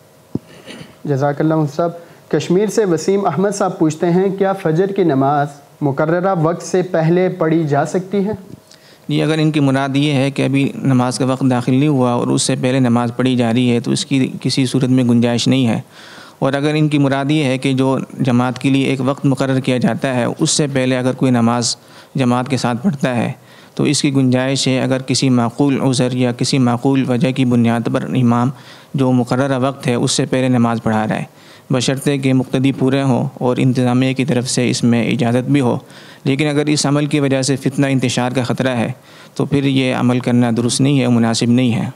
جزاک اللہ صاحب. کشمیر سے وسیم احمد صاحب پوچھتے ہیں کیا فجر کی نماز مقررہ وقت سے پہلے پڑھی جا سکتی ہے؟ جی، اگر ان کی مراد یہ ہے کہ ابھی نماز کا وقت داخل نہیں ہوا اور اس سے پہلے نماز پڑھی جا رہی ہے تو اس کی کسی صورت میں گنجائش نہیں ہے. اور اگر ان کی مراد یہ ہے کہ جو جماعت کے لیے ایک وقت مقرر کیا جاتا ہے اس سے پہلے اگر کوئی نماز جماعت کے ساتھ پڑھتا ہے تو اس کی گنجائش ہے اگر کسی معقول عذر یا کسی معقول وجہ کی بنیاد پر امام جو مقررہ وقت ہے اس سے پہلے نماز پڑھا رہا ہے، بشرطے کہ مقتدی پورے ہوں اور انتظامیہ کی طرف سے اس میں اجازت بھی ہو. لیکن اگر اس عمل کی وجہ سے فتنہ انتشار کا خطرہ ہے تو پھر یہ عمل کرنا درست نہیں ہے، مناسب نہیں ہے.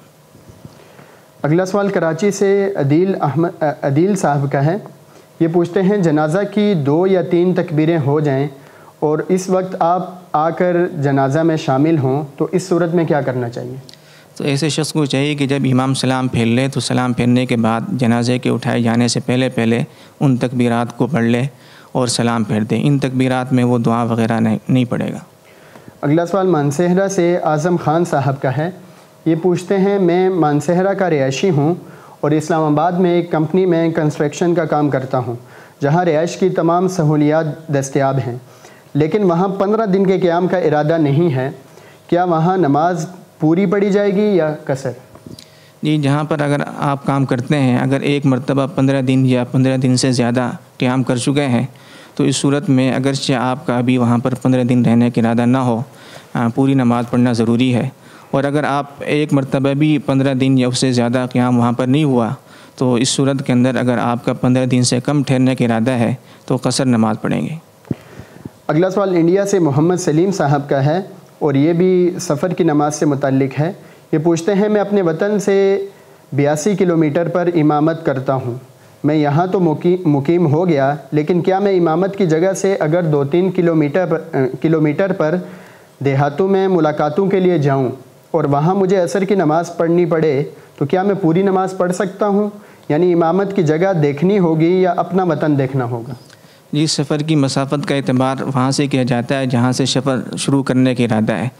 اگلا سوال کراچی سے عدیل صاحب کا ہے. یہ پوچھتے ہیں جنازہ کی 2 یا 3 تکبیریں ہو جائیں اور اس وقت آپ آ کر جنازہ میں شامل ہوں تو اس صورت میں کیا کرنا چاہیے؟ تو ایسے شخص کو چاہیے کہ جب امام سلام پھیر لے تو سلام پھیرنے کے بعد جنازے کے اٹھائے جانے سے پہلے ان تکبیرات کو پڑھ لے اور سلام پھیر دے. ان تکبیرات میں وہ دعا وغیرہ نہیں پڑھے گا. اگلا سوال مانسہرہ سے اعظم خان صاحب کا ہے. یہ پوچھتے ہیں میں مانسہرہ کا رہائشی ہوں اور اسلام آباد میں ایک کمپنی میں کنسٹرکشن کا کام کرتا ہوں جہاں رہائش کی تمام سہولیات دستیاب ہیں، لیکن وہاں 15 دن کے قیام کا ارادہ نہیں ہے. کیا وہاں نماز پوری پڑھی جائے گی یا قصر؟ جی، جہاں پر اگر آپ کام کرتے ہیں اگر ایک مرتبہ 15 دن یا 15 دن سے زیادہ قیام کر چکے ہیں تو اس صورت میں اگرچہ آپ کا ابھی وہاں پر 15 دن رہنے کا ارادہ نہ ہو پوری نماز پڑھنا ضروری ہے. اور اگر آپ ایک مرتبہ بھی 15 دن یا اس سے زیادہ قیام وہاں پر نہیں ہوا تو اس صورت کے اندر اگر آپ کا 15 دن سے کم ٹھہرنے کا ارادہ ہے تو قصر نماز پڑھیں گے. اگلا سوال انڈیا سے محمد سلیم صاحب کا ہے اور یہ بھی سفر کی نماز سے متعلق ہے. یہ پوچھتے ہیں میں اپنے وطن سے 82 کلومیٹر پر امامت کرتا ہوں. میں یہاں تو مقیم ہو گیا، لیکن کیا میں امامت کی جگہ سے اگر 2-3 کلومیٹر پر دیہاتوں میں ملاقاتوں کے لیے جاؤں اور وہاں مجھے عصر کی نماز پڑھنی پڑے تو کیا میں پوری نماز پڑھ سکتا ہوں؟ یعنی امامت کی جگہ دیکھنی ہوگی یا اپنا وطن دیکھنا ہوگا؟ جی، سفر کی مسافت کا اعتبار وہاں سے کیا جاتا ہے جہاں سے سفر شروع کرنے کا ارادہ ہے.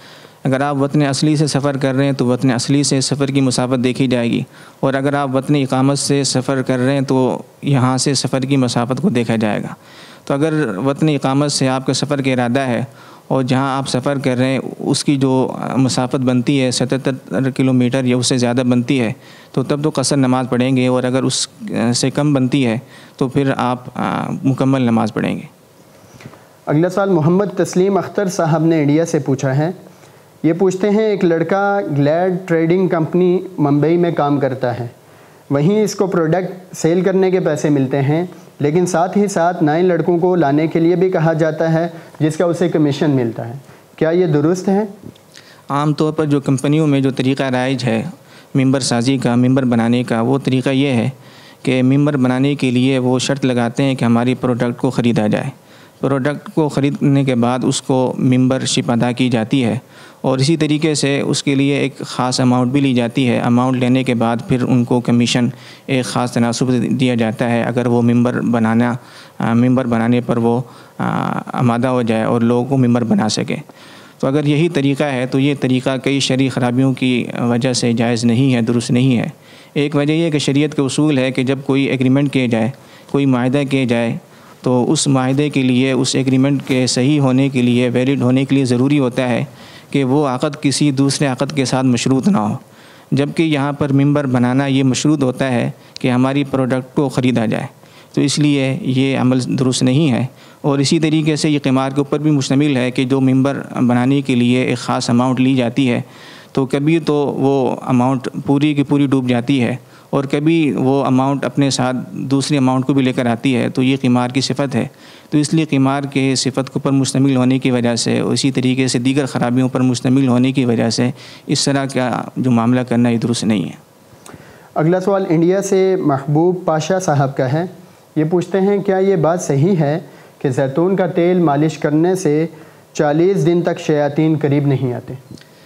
اگر آپ وطن اصلی سے سفر کر رہے ہیں تو وطن اصلی سے سفر کی مسافت دیکھی جائے گی، اور اگر آپ وطن اقامت سے سفر کر رہے ہیں تو یہاں سے سفر کی مسافت کو دیکھا جائے گا۔ تو اگر وطن اقامت سے آپ کے سفر کا ارادہ ہے اور جہاں آپ سفر کر رہے ہیں اس کی جو مسافت بنتی ہے 77 کلومیٹر یا اس سے زیادہ بنتی ہے تو تب تو قصر نماز پڑھیں گے، اور اگر اس سے کم بنتی ہے تو پھر آپ مکمل نماز پڑھیں گے۔ اگلا سوال محمد تسلیم اختر صاحب نے انڈیا سے پوچھا ہے۔ یہ پوچھتے ہیں ایک لڑکا گلیڈ ٹریڈنگ کمپنی ممبئی میں کام کرتا ہے، وہیں اس کو پروڈکٹ سیل کرنے کے پیسے ملتے ہیں، لیکن ساتھ ہی ساتھ نئے لڑکوں کو لانے کے لیے بھی کہا جاتا ہے جس کا اسے کمیشن ملتا ہے، کیا یہ درست ہے؟ عام طور پر جو کمپنیوں میں جو طریقہ رائج ہے ممبر سازی کا، ممبر بنانے کا، وہ طریقہ یہ ہے کہ ممبر بنانے کے لیے وہ شرط لگاتے ہیں کہ ہماری پروڈکٹ کو خریدا جائے۔ پروڈکٹ کو خریدنے کے بعد اس کو ممبر شپ ادا کی جاتی ہے، اور اسی طریقے سے اس کے لیے ایک خاص اماؤنٹ بھی لی جاتی ہے۔ اماؤنٹ لینے کے بعد پھر ان کو کمیشن ایک خاص تناسب دیا جاتا ہے اگر وہ ممبر بنانے پر وہ آمادہ ہو جائے اور لوگوں کو ممبر بنا سکے۔ تو اگر یہی طریقہ ہے تو یہ طریقہ کئی شرعی خرابیوں کی وجہ سے جائز نہیں ہے، درست نہیں ہے۔ ایک وجہ یہ کہ شریعت کا اصول ہے کہ جب کوئی ایگریمنٹ کیا جائے، کوئی معاہدہ کیا جائے، تو اس معاہدے کے لیے، اس ایگریمنٹ کے صحیح ہونے کے لیے، ویلڈ ہونے کے لیے ضروری ہوتا ہے کہ وہ عقد کسی دوسرے عقد کے ساتھ مشروط نہ ہو، جبکہ یہاں پر ممبر بنانا یہ مشروط ہوتا ہے کہ ہماری پروڈکٹ کو خریدا جائے، تو اس لیے یہ عمل درست نہیں ہے۔ اور اسی طریقے سے یہ قمار کے اوپر بھی مشتمل ہے کہ جو ممبر بنانے کے لیے ایک خاص اماؤنٹ لی جاتی ہے تو کبھی تو وہ اماؤنٹ پوری کی پوری ڈوب جاتی ہے، اور کبھی وہ اماؤنٹ اپنے ساتھ دوسری اماؤنٹ کو بھی لے کر آتی ہے، تو یہ قمار کی صفت ہے۔ تو اس لیے قمار کے صفت کے اوپر مشتمل ہونے کی وجہ سے اور اسی طریقے سے دیگر خرابیوں پر مشتمل ہونے کی وجہ سے اس طرح کا جو معاملہ کرنا یہ درست نہیں ہے۔ اگلا سوال انڈیا سے محبوب پاشا صاحب کا ہے۔ یہ پوچھتے ہیں کیا یہ بات صحیح ہے کہ زیتون کا تیل مالش کرنے سے 40 دن تک شیاطین قریب نہیں آتے؟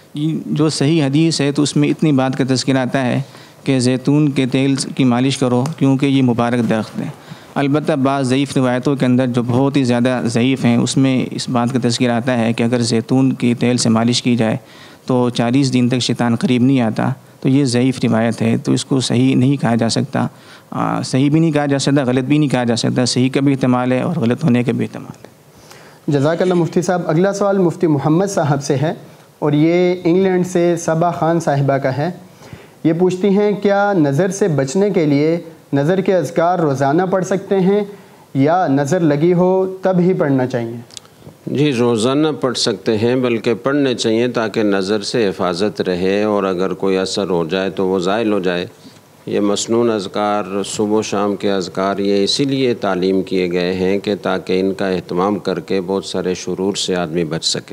جو صحیح حدیث ہے تو اس میں اتنی بات کا تذکرہ آتا ہے کہ زیتون کے تیل کی مالش کرو کیونکہ یہ مبارک درخت ہے۔ البتہ بعض ضعیف روایتوں کے اندر جو بہت ہی زیادہ ضعیف ہیں اس میں اس بات کا تذکرہ آتا ہے کہ اگر زیتون کی تیل سے مالش کی جائے تو 40 دن تک شیطان قریب نہیں آتا، تو یہ ضعیف روایت ہے، تو اس کو صحیح نہیں کہا جا سکتا، صحیح بھی نہیں کہا جا سکتا، غلط بھی نہیں کہا جا سکتا، صحیح کا بھی احتمال ہے اور غلط ہونے کا بھی احتمال ہے۔ جزاک اللہ مفتی صاحب۔ اگلا سوال مفتی محمد صاحب سے ہے اور یہ انگلینڈ سے صبا خان صاحبہ کا ہے۔ یہ پوچھتی ہیں کیا نظر سے بچنے کے لیے نظر کے اذکار روزانہ پڑھ سکتے ہیں یا نظر لگی ہو تب ہی پڑھنا چاہیے؟ جی روزانہ پڑھ سکتے ہیں، بلکہ پڑھنے چاہیے تاکہ نظر سے حفاظت رہے، اور اگر کوئی اثر ہو جائے تو وہ زائل ہو جائے۔ یہ مسنون اذکار، صبح و شام کے اذکار، یہ اسی لیے تعلیم کیے گئے ہیں کہ تاکہ ان کا اہتمام کر کے بہت سارے شرور سے آدمی بچ سکے۔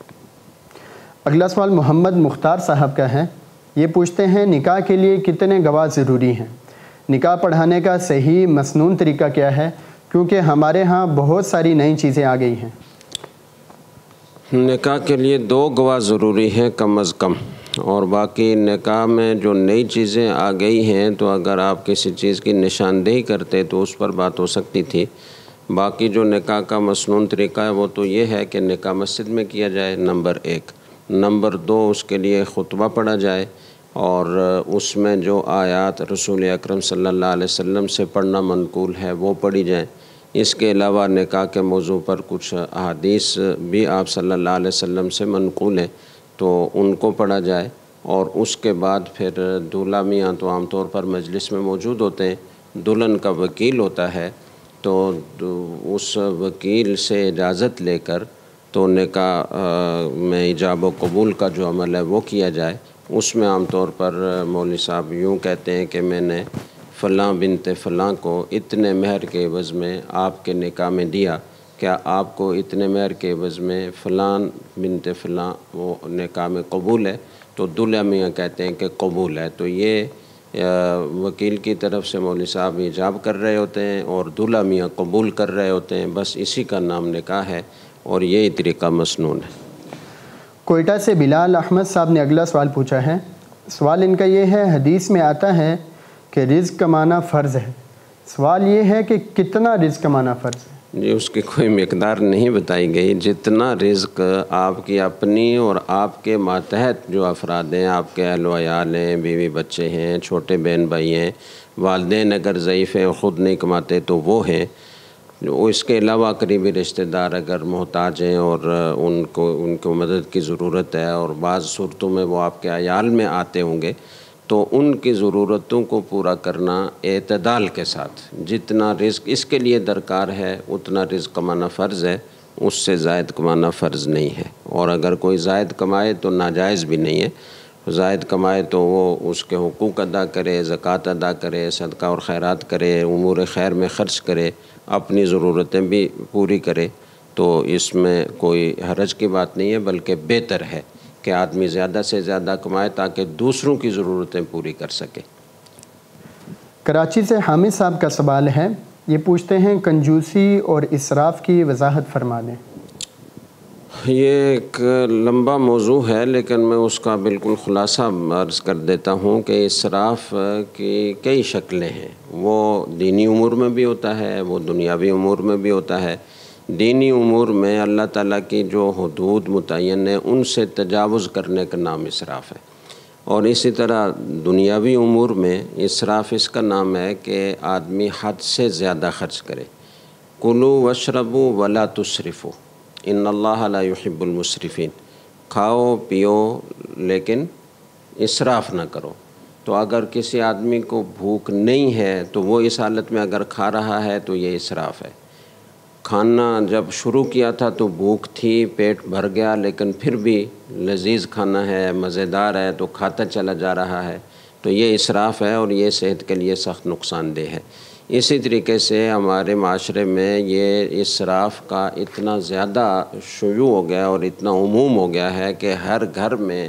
اگلا سوال محمد مختار صاحب کا ہے۔ یہ پوچھتے ہیں نکاح کے لیے کتنے گواہ ضروری ہیں؟ نکاح پڑھانے کا صحیح مسنون طریقہ کیا ہے؟ کیونکہ ہمارے ہاں بہت ساری نئی چیزیں آ گئی ہیں۔ نکاح کے لیے 2 گواہ ضروری ہیں کم از کم، اور باقی نکاح میں جو نئی چیزیں آ گئی ہیں تو اگر آپ کسی چیز کی نشاندہی کرتے تو اس پر بات ہو سکتی تھی۔ باقی جو نکاح کا مسنون طریقہ ہے وہ تو یہ ہے کہ نکاح مسجد میں کیا جائے، نمبر 1۔ نمبر 2 اس کے لیے خطبہ پڑھا جائے، اور اس میں جو آیات رسول اکرم صلی اللہ علیہ وسلم سے پڑھنا منقول ہے وہ پڑھی جائیں۔ اس کے علاوہ نکاح کے موضوع پر کچھ احادیث بھی آپ صلی اللہ علیہ وسلم سے منقول ہیں تو ان کو پڑھا جائے، اور اس کے بعد پھر دولہا میاں تو عام طور پر مجلس میں موجود ہوتے ہیں، دلہن کا وکیل ہوتا ہے، تو اس وکیل سے اجازت لے کر تو نکاح میں ایجاب و قبول کا جو عمل ہے وہ کیا جائے۔ اس میں عام طور پر مولوی صاحب یوں کہتے ہیں کہ میں نے فلاں بنت فلاں کو اتنے مہر کے عوض میں آپ کے نکاح میں دیا، کیا آپ کو اتنے مہر کے عوض میں فلاں بنت فلاں وہ نکاح میں قبول ہے؟ تو دلہا میاں کہتے ہیں کہ قبول ہے۔ تو یہ وکیل کی طرف سے مولوی صاحب ایجاب کر رہے ہوتے ہیں اور دلہا میاں قبول کر رہے ہوتے ہیں، بس اسی کا نام نکاح ہے، اور یہی طریقہ مسنون ہے۔ کوئٹہ سے بلال احمد صاحب نے اگلا سوال پوچھا ہے۔ سوال ان کا یہ ہے، حدیث میں آتا ہے کہ رزق کمانا فرض ہے، سوال یہ ہے کہ کتنا رزق کمانا فرض ہے؟ جی اس کی کوئی مقدار نہیں بتائی گئی. جتنا رزق آپ کی اپنی اور آپ کے ماتحت جو افراد ہیں، آپ کے اہل و عیال ہیں، بیوی بچے ہیں، چھوٹے بہن بھائی ہیں، والدین اگر ضعیف ہیں، خود نہیں کماتے تو وہ ہیں. اس کے علاوہ قریبی رشتہ دار اگر محتاج ہیں اور ان کو مدد کی ضرورت ہے، اور بعض صورتوں میں وہ آپ کے عیال میں آتے ہوں گے، تو ان کی ضرورتوں کو پورا کرنا اعتدال کے ساتھ. جتنا رزق اس کے لیے درکار ہے اتنا رزق کمانا فرض ہے، اس سے زائد کمانا فرض نہیں ہے. اور اگر کوئی زائد کمائے تو ناجائز بھی نہیں ہے. زائد کمائے تو وہ اس کے حقوق ادا کرے، زکوٰۃ ادا کرے، صدقہ اور خیرات کرے، امور خیر میں خرچ کرے، اپنی ضرورتیں بھی پوری کرے، تو اس میں کوئی حرج کی بات نہیں ہے، بلکہ بہتر ہے کہ آدمی زیادہ سے زیادہ کمائے تاکہ دوسروں کی ضرورتیں پوری کر سکے. کراچی سے حامد صاحب کا سوال ہے. یہ پوچھتے ہیں کنجوسی اور اسراف کی وضاحت فرما دیں. یہ ایک لمبا موضوع ہے، لیکن میں اس کا بالکل خلاصہ عرض کر دیتا ہوں کہ اسراف کی کئی شکلیں ہیں. وہ دینی امور میں بھی ہوتا ہے، وہ دنیاوی امور میں بھی ہوتا ہے. دینی امور میں اللہ تعالیٰ کی جو حدود متعین ہیں ان سے تجاوز کرنے کا نام اسراف ہے. اور اسی طرح دنیاوی امور میں اسراف اس کا نام ہے کہ آدمی حد سے زیادہ خرچ کرے. کلوا واشربوا ولا تسرفوا ان اللہ لا يحب المسرفین. کھاؤ پیو لیکن اسراف نہ کرو. تو اگر کسی آدمی کو بھوک نہیں ہے تو وہ اس حالت میں اگر کھا رہا ہے تو یہ اسراف ہے. کھانا جب شروع کیا تھا تو بھوک تھی، پیٹ بھر گیا، لیکن پھر بھی لذیذ کھانا ہے، مزیدار ہے تو کھاتا چلا جا رہا ہے، تو یہ اسراف ہے اور یہ صحت کے لیے سخت نقصان دہ ہے. اسی طریقے سے ہمارے معاشرے میں یہ اسراف کا اتنا زیادہ شیوع ہو گیا اور اتنا عموم ہو گیا ہے کہ ہر گھر میں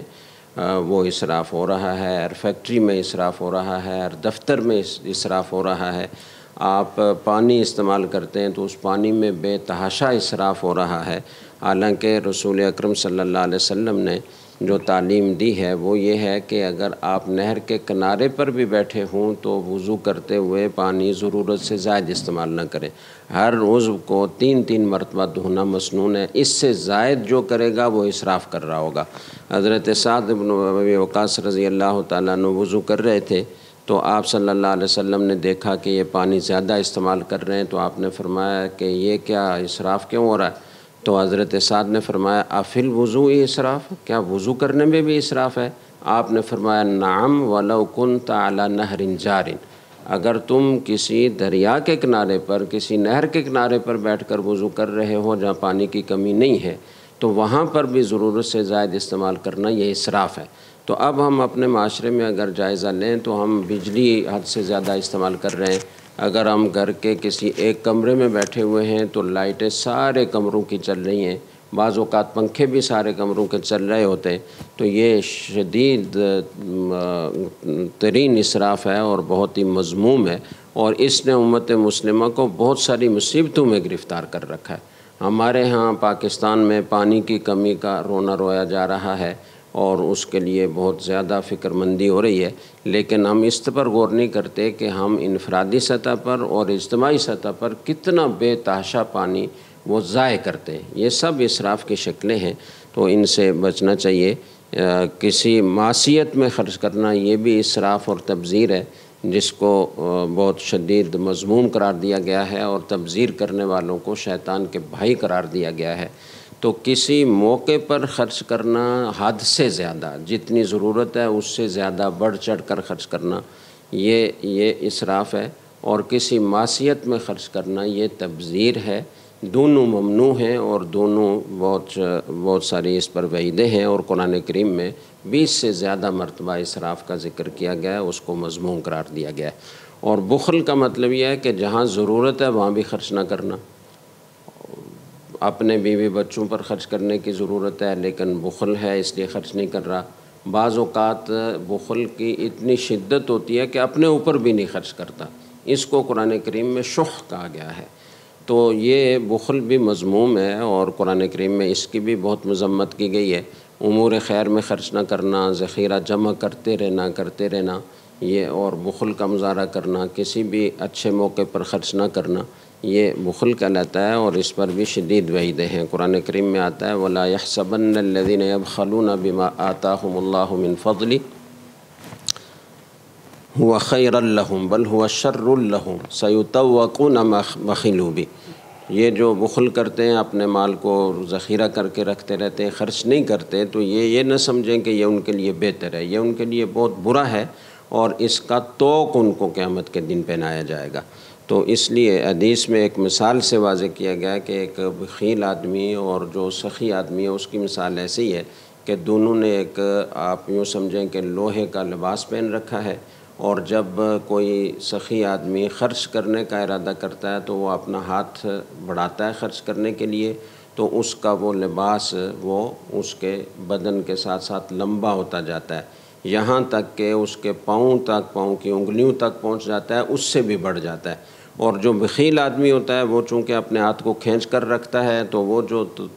وہ اسراف ہو رہا ہے، ہر فیکٹری میں اسراف ہو رہا ہے، ہر دفتر میں اسراف ہو رہا ہے. آپ پانی استعمال کرتے ہیں تو اس پانی میں بے تحاشا اسراف ہو رہا ہے. حالانکہ رسول اکرم صلی اللہ علیہ وسلم نے جو تعلیم دی ہے وہ یہ ہے کہ اگر آپ نہر کے کنارے پر بھی بیٹھے ہوں تو وضو کرتے ہوئے پانی ضرورت سے زائد استعمال نہ کریں. ہر عضو کو 3 مرتبہ دھونا مسنون ہے. اس سے زائد جو کرے گا وہ اسراف کر رہا ہوگا. حضرت سعد بن ابی وقاص رضی اللہ تعالیٰ عنہ وضو کر رہے تھے تو آپ صلی اللہ علیہ وسلم نے دیکھا کہ یہ پانی زیادہ استعمال کر رہے ہیں، تو آپ نے فرمایا کہ یہ کیا اسراف کیوں ہو رہا ہے؟ تو حضرت سعد نے فرمایا افی الوضوء اسراف، کیا وضو کرنے میں بھی اسراف ہے؟ آپ نے فرمایا نعم ولو کنت علی نہر جار. اگر تم کسی دریا کے کنارے پر، کسی نہر کے کنارے پر بیٹھ کر وضو کر رہے ہو جہاں پانی کی کمی نہیں ہے تو وہاں پر بھی ضرورت سے زائد استعمال کرنا یہ اسراف ہے. تو اب ہم اپنے معاشرے میں اگر جائزہ لیں تو ہم بجلی حد سے زیادہ استعمال کر رہے ہیں. اگر ہم گھر کے کسی ایک کمرے میں بیٹھے ہوئے ہیں تو لائٹیں سارے کمروں کی چل رہی ہیں، بعض اوقات پنکھے بھی سارے کمروں کے چل رہے ہوتے ہیں. تو یہ شدید ترین اسراف ہے اور بہت ہی مذموم ہے، اور اس نے امت مسلمہ کو بہت ساری مصیبتوں میں گرفتار کر رکھا ہے. ہمارے ہاں پاکستان میں پانی کی کمی کا رونا رویا جا رہا ہے اور اس کے لیے بہت زیادہ فکر مندی ہو رہی ہے، لیکن ہم اس پر غور نہیں کرتے کہ ہم انفرادی سطح پر اور اجتماعی سطح پر کتنا بے تحاشا پانی وہ ضائع کرتے ہیں. یہ سب اسراف کی شکلیں ہیں، تو ان سے بچنا چاہیے. کسی معصیت میں خرچ کرنا یہ بھی اسراف اور تبذیر ہے، جس کو بہت شدید مذموم قرار دیا گیا ہے اور تبذیر کرنے والوں کو شیطان کے بھائی قرار دیا گیا ہے. تو کسی موقع پر خرچ کرنا حد سے زیادہ، جتنی ضرورت ہے اس سے زیادہ بڑھ چڑھ کر خرچ کرنا یہ اسراف ہے، اور کسی معصیت میں خرچ کرنا یہ تبذیر ہے. دونوں ممنوع ہیں اور دونوں بہت ساری اس پر وعیدیں ہیں، اور قرآن کریم میں 20 سے زیادہ مرتبہ اسراف کا ذکر کیا گیا ہے، اس کو مذموم قرار دیا گیا ہے. اور بخل کا مطلب یہ ہے کہ جہاں ضرورت ہے وہاں بھی خرچ نہ کرنا. اپنے بیوی بچوں پر خرچ کرنے کی ضرورت ہے لیکن بخل ہے اس لیے خرچ نہیں کر رہا. بعض اوقات بخل کی اتنی شدت ہوتی ہے کہ اپنے اوپر بھی نہیں خرچ کرتا. اس کو قرآن کریم میں شح کہا گیا ہے. تو یہ بخل بھی مذموم ہے اور قرآن کریم میں اس کی بھی بہت مذمت کی گئی ہے. امور خیر میں خرچ نہ کرنا، ذخیرہ جمع کرتے رہنا یہ اور بخل کا مظاہرہ کرنا، کسی بھی اچھے موقع پر خرچ نہ کرنا، یہ بخل کہلاتا ہے، اور اس پر بھی شدید وعیدیں ہیں۔ قرآن کریم میں آتا ہے وَلَا يَحْسَبَنَّ الَّذِينَ يَبْخَلُونَ بِمَا آتَاهُمُ اللَّهُ مِنْ فَضْلِهِ هُوَ خَيْرًا لَهُمْ بَلْ هُوَ شَرٌّ لَهُمْ سَيُطَوَّقُونَ مَا بَخِلُوا بِهِ۔ یہ جو بخل کرتے ہیں، اپنے مال کو ذخیرہ کر کے رکھتے رہتے ہیں، خرچ نہیں کرتے، تو یہ نہ سمجھیں کہ یہ ان کے لیے بہتر ہے، یہ ان کے لیے بہت برا ہے، اور اس کا توق ان کو قیامت کے دن پہنایا جائے گا۔ تو اس لیے حدیث میں ایک مثال سے واضح کیا گیا کہ ایک بخیل آدمی اور جو سخی آدمی ہے، اس کی مثال ایسی ہے کہ دونوں نے ایک، آپ یوں سمجھیں کہ لوہے کا لباس پہن رکھا ہے، اور جب کوئی سخی آدمی خرچ کرنے کا ارادہ کرتا ہے تو وہ اپنا ہاتھ بڑھاتا ہے خرچ کرنے کے لیے، تو اس کا وہ لباس وہ اس کے بدن کے ساتھ ساتھ لمبا ہوتا جاتا ہے، یہاں تک کہ اس کے پاؤں تک، پاؤں کی انگلیوں تک پہنچ جاتا ہے، اس سے بھی بڑھ جاتا ہے۔ اور جو بخیل آدمی ہوتا ہے وہ چونکہ اپنے ہاتھ کو کھینچ کر رکھتا ہے، تو وہ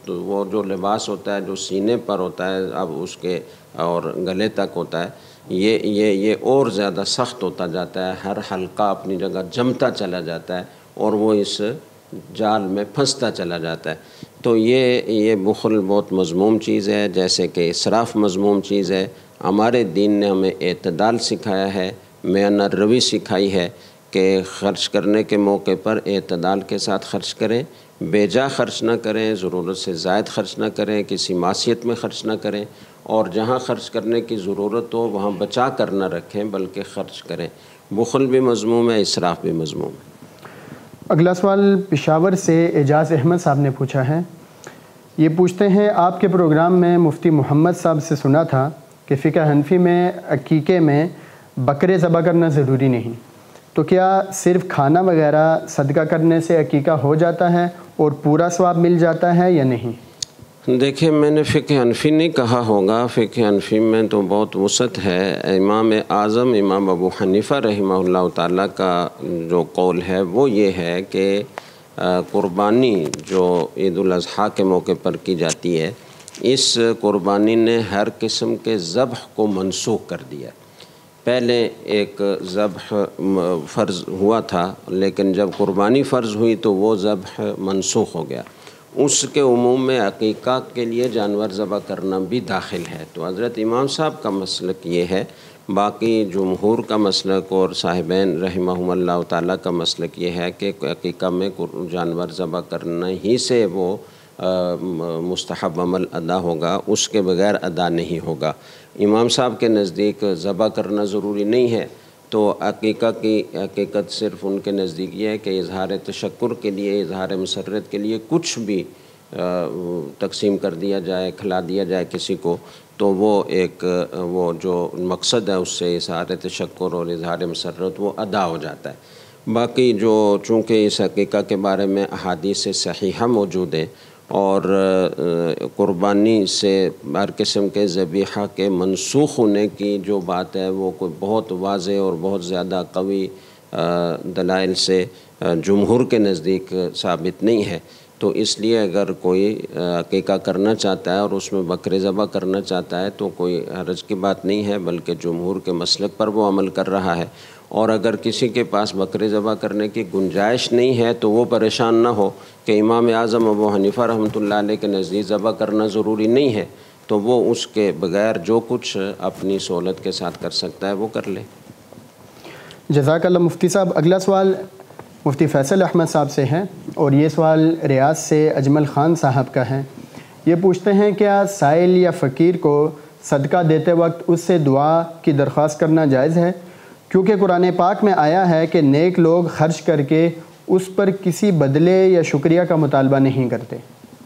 جو لباس ہوتا ہے جو سینے پر ہوتا ہے، اب اس کے اور گلے تک ہوتا ہے، یہ اور زیادہ سخت ہوتا جاتا ہے، ہر حلقہ اپنی جگہ جمتا چلا جاتا ہے، اور وہ اس جال میں پھنستا چلا جاتا ہے۔ تو یہ بخل بہت مذموم چیز ہے، جیسے کہ اسراف مذموم چیز ہے۔ ہمارے دین نے ہمیں اعتدال سکھایا ہے، معینہ روی سکھائی ہے کہ خرچ کرنے کے موقع پر اعتدال کے ساتھ خرچ کریں، بے جا خرچ نہ کریں، ضرورت سے زائد خرچ نہ کریں، کسی معصیت میں خرچ نہ کریں، اور جہاں خرچ کرنے کی ضرورت ہو وہاں بچا کر نہ رکھیں بلکہ خرچ کریں۔ بخل بھی مذموم ہے، اسراف بھی مذموم ہے۔ اگلا سوال پشاور سے اعجاز احمد صاحب نے پوچھا ہے۔ یہ پوچھتے ہیں، آپ کے پروگرام میں مفتی محمد صاحب سے سنا تھا کہ فقہ حنفی میں عقیقے میں بکرے ذبح کرنا ضروری نہیں، تو کیا صرف کھانا وغیرہ صدقہ کرنے سے عقیقہ ہو جاتا ہے اور پورا ثواب مل جاتا ہے یا نہیں؟ دیکھیں، میں نے فقہ حنفی نہیں کہا ہوگا، فقہ حنفی میں تو بہت وسعت ہے۔ امام اعظم امام ابو حنیفہ رحمہ اللہ تعالیٰ کا جو قول ہے وہ یہ ہے کہ قربانی جو عید الاضحیٰ کے موقع پر کی جاتی ہے، اس قربانی نے ہر قسم کے ذبح کو منسوخ کر دیا۔ پہلے ایک ذبح فرض ہوا تھا، لیکن جب قربانی فرض ہوئی تو وہ ذبح منسوخ ہو گیا۔ اس کے عموم میں عقیقہ کے لیے جانور ذبح کرنا بھی داخل ہے۔ تو حضرت امام صاحب کا مسلک یہ ہے، باقی جمہور کا مسلک اور صاحبین رحمہم اللہ تعالیٰ کا مسلک یہ ہے کہ عقیقہ میں جانور ذبح کرنا ہی سے وہ مستحب عمل ادا ہوگا، اس کے بغیر ادا نہیں ہوگا۔ امام صاحب کے نزدیک ذبح کرنا ضروری نہیں ہے، تو عقیقہ کی حقیقت صرف ان کے نزدیک یہ ہے کہ اظہار تشکر کے لیے، اظہار مسرت کے لیے کچھ بھی تقسیم کر دیا جائے، کھلا دیا جائے کسی کو، تو وہ جو مقصد ہے اس سے اظہار تشکر اور اظہار مسرت وہ ادا ہو جاتا ہے۔ باقی جو چونکہ اس عقیقہ کے بارے میں احادیث صحیحہ موجود ہیں، اور قربانی سے ہر قسم کے ذبیحہ کے منسوخ ہونے کی جو بات ہے وہ کوئی بہت واضح اور بہت زیادہ قوی دلائل سے جمہور کے نزدیک ثابت نہیں ہے۔ تو اس لیے اگر کوئی عقیقہ کرنا چاہتا ہے اور اس میں بکرے ذبح کرنا چاہتا ہے تو کوئی حرج کی بات نہیں ہے، بلکہ جمہور کے مسلک پر وہ عمل کر رہا ہے۔ اور اگر کسی کے پاس بکرے ذبح کرنے کی گنجائش نہیں ہے تو وہ پریشان نہ ہو کہ امام اعظم ابو حنیفہ رحمۃ اللہ علیہ کے نزدیک ذبح کرنا ضروری نہیں ہے، تو وہ اس کے بغیر جو کچھ اپنی سہولت کے ساتھ کر سکتا ہے وہ کر لے۔ جزاک اللہ مفتی صاحب۔ اگلا سوال مفتی فیصل احمد صاحب سے ہے، اور یہ سوال ریاض سے اجمل خان صاحب کا ہے۔ یہ پوچھتے ہیں، کیا سائل یا فقیر کو صدقہ دیتے وقت اس سے دعا کی درخواست کرنا جائز ہے؟ کیونکہ قرآن پاک میں آیا ہے کہ نیک لوگ خرچ کر کے اس پر کسی بدلے یا شکریہ کا مطالبہ نہیں کرتے۔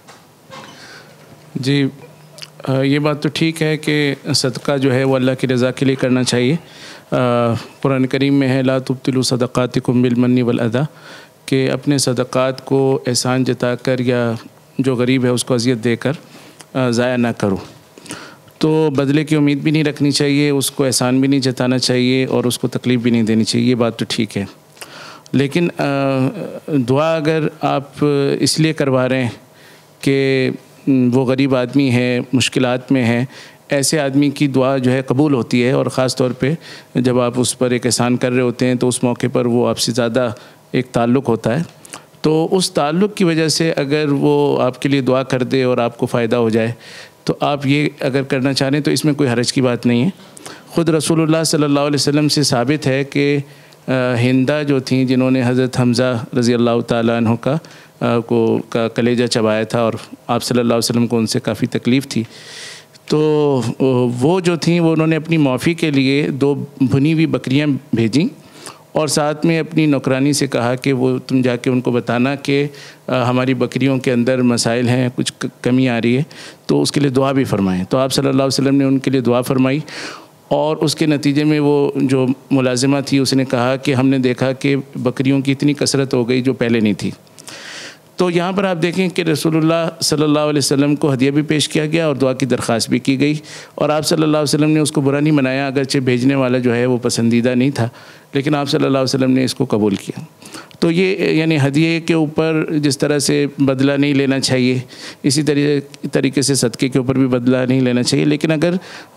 جی، یہ بات تو ٹھیک ہے کہ صدقہ جو ہے وہ اللہ کی رضا کے لیے کرنا چاہیے۔ قرآن کریم میں ہے لا تبطلوا صدقاتکم بالمن والاذی، کہ اپنے صدقات کو احسان جتا کر یا جو غریب ہے اس کو اذیت دے کر ضائع نہ کرو۔ تو بدلے کی امید بھی نہیں رکھنی چاہیے، اس کو احسان بھی نہیں جتانا چاہیے اور اس کو تکلیف بھی نہیں دینی چاہیے، یہ بات تو ٹھیک ہے۔ لیکن دعا اگر آپ اس لیے کروا رہے ہیں کہ وہ غریب آدمی ہے، مشکلات میں ہے، ایسے آدمی کی دعا جو ہے قبول ہوتی ہے، اور خاص طور پہ جب آپ اس پر ایک احسان کر رہے ہوتے ہیں تو اس موقع پر وہ آپ سے زیادہ ایک تعلق ہوتا ہے، تو اس تعلق کی وجہ سے اگر وہ آپ کے لیے دعا کر دے اور آپ کو فائدہ ہو جائے تو آپ یہ اگر کرنا چاہ رہے ہیں تو اس میں کوئی حرج کی بات نہیں ہے۔ خود رسول اللہ صلی اللہ علیہ وسلم سے ثابت ہے کہ ہندہ جو تھیں جنہوں نے حضرت حمزہ رضی اللہ تعالیٰ عنہ کا کلیجہ چبایا تھا، اور آپ صلی اللہ علیہ وسلم کو ان سے کافی تکلیف تھی، تو وہ جو تھیں وہ انہوں نے اپنی معافی کے لیے 2 بھنی ہوئی بکریاں بھیجیں، اور ساتھ میں اپنی نوکرانی سے کہا کہ وہ تم جا کے ان کو بتانا کہ ہماری بکریوں کے اندر مسائل ہیں، کچھ کمی آ رہی ہے، تو اس کے لیے دعا بھی فرمائیں۔ تو آپ صلی اللہ علیہ وسلم نے ان کے لیے دعا فرمائی، اور اس کے نتیجے میں وہ جو ملازمہ تھی اس نے کہا کہ ہم نے دیکھا کہ بکریوں کی اتنی کثرت ہو گئی جو پہلے نہیں تھی۔ تو یہاں پر آپ دیکھیں کہ رسول اللہ صلی اللہ علیہ وسلم کو ہدیہ بھی پیش کیا گیا اور دعا کی درخواست بھی کی گئی، اور آپ صلی اللہ علیہ وسلم نے اس کو برا نہیں منایا، اگرچہ بھیجنے والا جو ہے وہ پسندیدہ نہیں تھا، لیکن آپ صلی اللہ علیہ وسلم نے اس کو قبول کیا۔ تو یہ یعنی ہدیے کے اوپر جس طرح سے بدلہ نہیں لینا چاہیے، اسی طریقے سے صدقے کے اوپر بھی بدلہ نہیں لینا چاہیے، لیکن اگر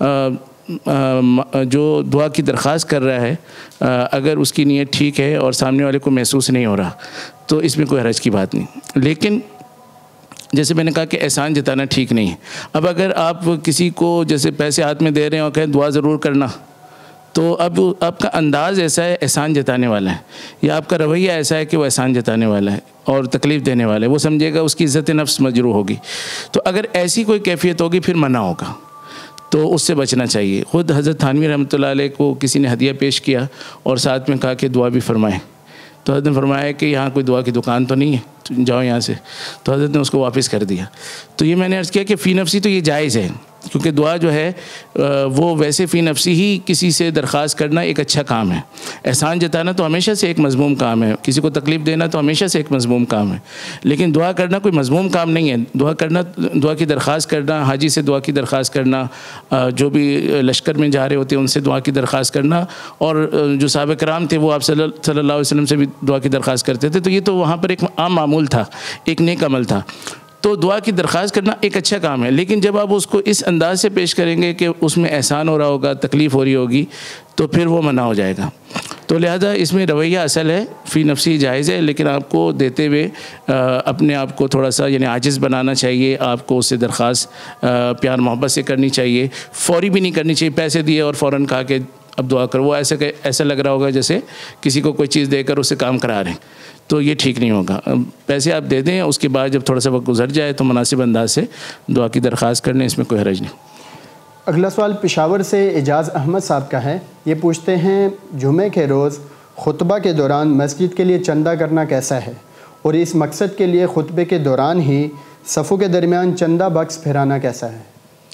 جو دعا کی درخواست کر رہا ہے اگر اس کی نیت ٹھیک ہے اور سامنے والے کو محسوس نہیں ہو رہا تو اس میں کوئی حرج کی بات نہیں۔ لیکن جیسے میں نے کہا کہ احسان جتانا ٹھیک نہیں ہے۔ اب اگر آپ کسی کو جیسے پیسے ہاتھ میں دے رہے ہیں اور کہیں دعا ضرور کرنا، تو اب آپ کا انداز ایسا ہے احسان جتانے والا ہے، یا آپ کا رویہ ایسا ہے کہ وہ احسان جتانے والا ہے اور تکلیف دینے والا ہے، وہ سمجھے گا اس کی عزت نفس مجروح ہوگی۔ تو اگر ایسی کوئی کیفیت ہوگی پھر منع ہوگا، تو اس سے بچنا چاہیے۔ خود حضرت تھانوی رحمۃ اللہ علیہ کو کسی نے ہدیہ پیش کیا اور ساتھ میں کہا کہ دعا بھی فرمائیں، تو حضرت نے فرمایا کہ یہاں کوئی دعا کی دکان تو نہیں ہے، جاؤ یہاں سے، تو حضرت نے اس کو واپس کر دیا۔ تو یہ میں نے عرض کیا کہ فی نفسی تو یہ جائز ہے، کیونکہ دعا جو ہے وہ ویسے فی نفسی ہی کسی سے درخواست کرنا ایک اچھا کام ہے۔ احسان جتانا تو ہمیشہ سے ایک مذموم کام ہے، کسی کو تکلیف دینا تو ہمیشہ سے ایک مذموم کام ہے، لیکن دعا کرنا کوئی مذموم کام نہیں ہے۔ دعا کی درخواست کرنا، حاجی سے دعا کی درخواست کرنا، جو بھی لشکر میں جا رہے ہوتے ہیں ان سے دعا کی درخواست کرنا، اور جو صحابہ کرام تھے وہ آپ صلی اللہ علیہ وسلم سے بھی دعا کی درخواست کرتے تھے، تو یہ تو وہاں پر ایک عام معمول تھا، ایک نیک عمل تھا۔ تو دعا کی درخواست کرنا ایک اچھا کام ہے، لیکن جب آپ اس کو اس انداز سے پیش کریں گے کہ اس میں احسان ہو رہا ہوگا، تکلیف ہو رہی ہوگی، تو پھر وہ منع ہو جائے گا۔ تو لہذا اس میں رویہ اصل ہے، فی نفسی جائز ہے، لیکن آپ کو دیتے ہوئے اپنے آپ کو تھوڑا سا یعنی عاجز بنانا چاہیے، آپ کو اس سے درخواست پیار محبت سے کرنی چاہیے، فوری بھی نہیں کرنی چاہیے، پیسے دیے اور فوراً کہا کہ اب دعا کرو، وہ ایسا لگ رہا ہوگا جیسے کسی کو کوئی چیز دے کر اس سے کام کرا رہے ہیں، تو یہ ٹھیک نہیں ہوگا۔ پیسے آپ دے دیں، اس کے بعد جب تھوڑا سا وقت گزر جائے تو مناسب انداز سے دعا کی درخواست کرنے، اس میں کوئی حرج نہیں۔ اگلا سوال پشاور سے اعجاز احمد صاحب کا ہے، یہ پوچھتے ہیں جمعے کے روز خطبہ کے دوران مسجد کے لیے چندہ کرنا کیسا ہے، اور اس مقصد کے لیے خطبے کے دوران ہی صفوں کے درمیان چندہ باکس پھیرانا کیسا ہے؟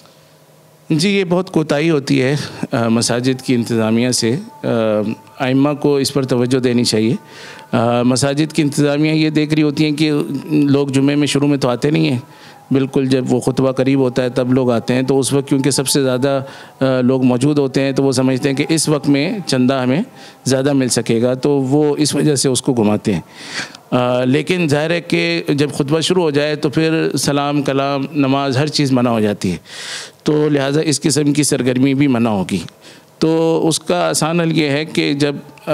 جی یہ بہت کوتاہی ہوتی ہے مساجد کی انتظامیہ سے، ائمہ کو اس پر توجہ دینی چاہیے۔ مساجد کی انتظامیہ یہ دیکھ رہی ہوتی ہیں کہ لوگ جمعے میں شروع میں تو آتے نہیں ہیں، بالکل جب وہ خطبہ قریب ہوتا ہے تب لوگ آتے ہیں، تو اس وقت کیونکہ سب سے زیادہ لوگ موجود ہوتے ہیں تو وہ سمجھتے ہیں کہ اس وقت میں چندہ ہمیں زیادہ مل سکے گا، تو وہ اس وجہ سے اس کو گھماتے ہیں۔ لیکن ظاہر ہے کہ جب خطبہ شروع ہو جائے تو پھر سلام کلام نماز ہر چیز منع ہو جاتی ہے، تو لہٰذا اس قسم کی سرگرمی بھی منع ہوگی۔ تو اس کا آسان حل یہ ہے کہ جب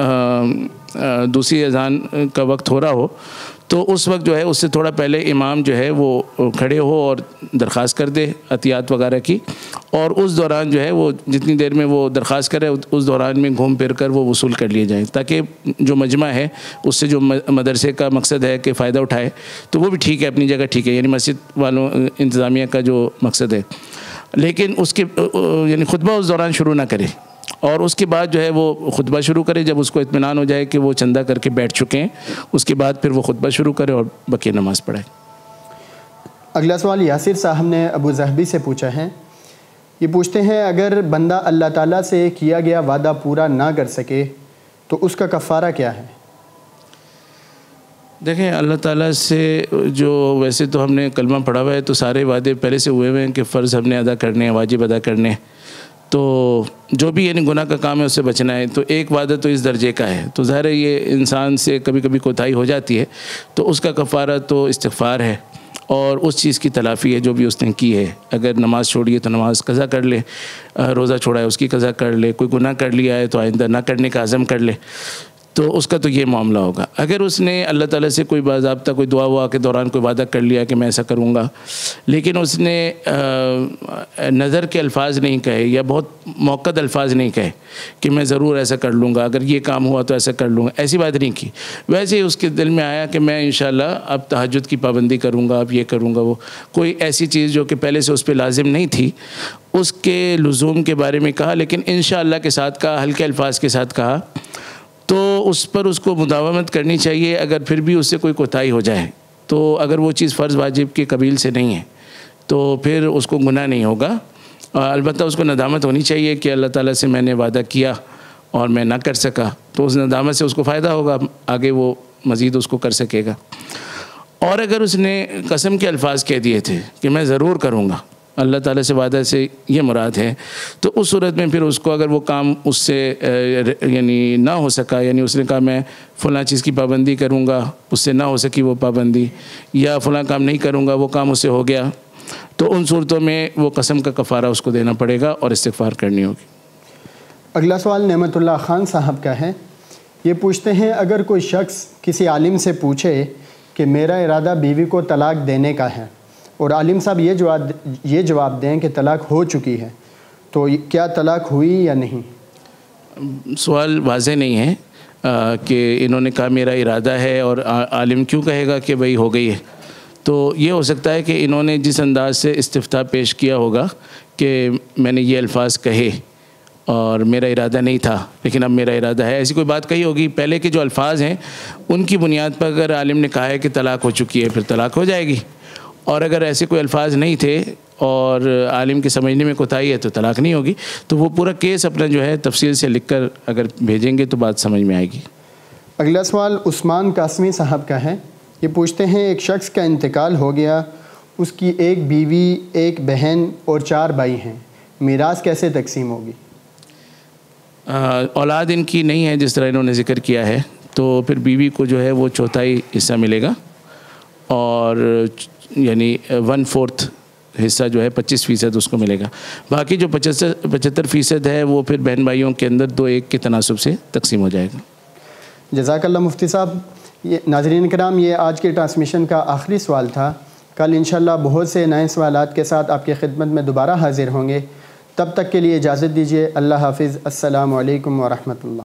دوسری اذان کا وقت ہو رہا ہو تو اس وقت جو ہے اس سے تھوڑا پہلے امام جو ہے وہ کھڑے ہو اور درخواست کر دے عطیات وغیرہ کی، اور اس دوران جو ہے وہ جتنی دیر میں وہ درخواست کرے اس دوران میں گھوم پھر کر وہ وصول کر لیے جائیں، تاکہ جو مجمع ہے اس سے جو مدرسے کا مقصد ہے کہ فائدہ اٹھائے تو وہ بھی ٹھیک ہے، اپنی جگہ ٹھیک ہے، یعنی مسجد والوں انتظامیہ کا جو مقصد ہے، لیکن اس کے یعنی خطبہ اس دوران شروع نہ کرے، اور اس کے بعد جو ہے وہ خطبہ شروع کرے جب اس کو اطمینان ہو جائے کہ وہ چندہ کر کے بیٹھ چکے ہیں، اس کے بعد پھر وہ خطبہ شروع کرے اور بقیہ نماز پڑھائے۔ اگلا سوال یاسر صاحب نے ابو ظہبی سے پوچھا ہے، یہ پوچھتے ہیں اگر بندہ اللہ تعالیٰ سے کیا گیا وعدہ پورا نہ کر سکے تو اس کا کفارہ کیا ہے؟ دیکھیں اللہ تعالیٰ سے جو ویسے تو ہم نے کلمہ پڑھا ہوا ہے تو سارے وعدے پہلے سے ہوئے ہیں کہ فرض ہم نے ادا کرنے ہیں، واجب ادا کرنے ہیں، تو جو بھی یعنی گناہ کا کام ہے اس سے بچنا ہے، تو ایک وعدہ تو اس درجے کا ہے، تو ظاہر ہے یہ انسان سے کبھی کبھی کوتاہی ہو جاتی ہے، تو اس کا کفارہ تو استغفار ہے، اور اس چیز کی تلافی ہے جو بھی اس نے کی ہے. اگر نماز چھوڑی ہے تو نماز قضا کر لے, روزہ چھوڑا ہے اس کی قضا کر لے, کوئی گناہ کر لیا ہے تو آئندہ نہ کرنے کا عزم کر لے, تو اس کا تو یہ معاملہ ہوگا. اگر اس نے اللہ تعالیٰ سے کوئی باضابطہ کوئی دعا وعا کے دوران کوئی وعدہ کر لیا کہ میں ایسا کروں گا, لیکن اس نے نظر کے الفاظ نہیں کہے یا بہت موقت الفاظ نہیں کہے کہ میں ضرور ایسا کر لوں گا, اگر یہ کام ہوا تو ایسا کر لوں گا, ایسی بات نہیں کی. ویسے ہی اس کے دل میں آیا کہ میں انشاءاللہ اب تہجد کی پابندی کروں گا, اب یہ کروں گا, وہ کوئی ایسی چیز جو کہ پہلے سے اس پہ لازم نہیں تھی اس کے لزوم کے بارے میں کہا, لیکن انشاءاللہ کے ساتھ کہا, ہلکے الفاظ کے ساتھ کہا, تو اس پر اس کو مداومت کرنی چاہیے. اگر پھر بھی اس سے کوئی کوتاہی ہو جائے تو اگر وہ چیز فرض واجب کے قبیل سے نہیں ہے تو پھر اس کو گناہ نہیں ہوگا. البتہ اس کو ندامت ہونی چاہیے کہ اللہ تعالیٰ سے میں نے وعدہ کیا اور میں نہ کر سکا, تو اس ندامت سے اس کو فائدہ ہوگا, آگے وہ مزید اس کو کر سکے گا. اور اگر اس نے قسم کے الفاظ کہہ دیے تھے کہ میں ضرور کروں گا, اللہ تعالیٰ سے وعدہ سے یہ مراد ہے, تو اس صورت میں پھر اس کو اگر وہ کام اس سے یعنی نہ ہو سکا, یعنی اس نے کہا میں فلاں چیز کی پابندی کروں گا, اس سے نہ ہو سکی وہ پابندی, یا فلاں کام نہیں کروں گا وہ کام اس سے ہو گیا, تو ان صورتوں میں وہ قسم کا کفارہ اس کو دینا پڑے گا اور استغفار کرنی ہوگی. اگلا سوال نعمت اللہ خان صاحب کا ہے. یہ پوچھتے ہیں اگر کوئی شخص کسی عالم سے پوچھے کہ میرا ارادہ بیوی کو طلاق دینے کا ہے اور عالم صاحب یہ جواب دیں کہ طلاق ہو چکی ہے, تو کیا طلاق ہوئی یا نہیں؟ سوال واضح نہیں ہے کہ انہوں نے کہا میرا ارادہ ہے اور عالم کیوں کہے گا کہ بھئی ہو گئی ہے. تو یہ ہو سکتا ہے کہ انہوں نے جس انداز سے استفتاء پیش کیا ہوگا کہ میں نے یہ الفاظ کہے اور میرا ارادہ نہیں تھا لیکن اب میرا ارادہ ہے, ایسی کوئی بات کہی ہوگی. پہلے کے جو الفاظ ہیں ان کی بنیاد پر اگر عالم نے کہا ہے کہ طلاق ہو چکی ہے پھر طلاق ہو جائے گی, اور اگر ایسے کوئی الفاظ نہیں تھے اور عالم کے سمجھنے میں کوتاہی ہے تو طلاق نہیں ہوگی. تو وہ پورا کیس اپنا جو ہے تفصیل سے لکھ کر اگر بھیجیں گے تو بات سمجھ میں آئے گی. اگلا سوال عثمان قاسمی صاحب کا ہے. یہ پوچھتے ہیں ایک شخص کا انتقال ہو گیا, اس کی ایک بیوی, ایک بہن اور 4 بھائی ہیں, میراث کیسے تقسیم ہوگی؟ اولاد ان کی نہیں ہے جس طرح انہوں نے ذکر کیا ہے, تو پھر بیوی کو جو ہے وہ 1/4 حصہ ملے گا, اور یعنی 1/4 حصہ جو ہے 25% اس کو ملے گا. باقی جو 75% ہے وہ پھر بہن بھائیوں کے اندر 2-1 کے تناسب سے تقسیم ہو جائے گا. جزاک اللہ مفتی صاحب. ناظرین کرام, یہ آج کی ٹرانسمیشن کا آخری سوال تھا. کل انشاءاللہ بہت سے نئے سوالات کے ساتھ آپ کی خدمت میں دوبارہ حاضر ہوں گے. تب تک کے لیے اجازت دیجیے. اللہ حافظ. السلام علیکم ورحمۃ اللہ.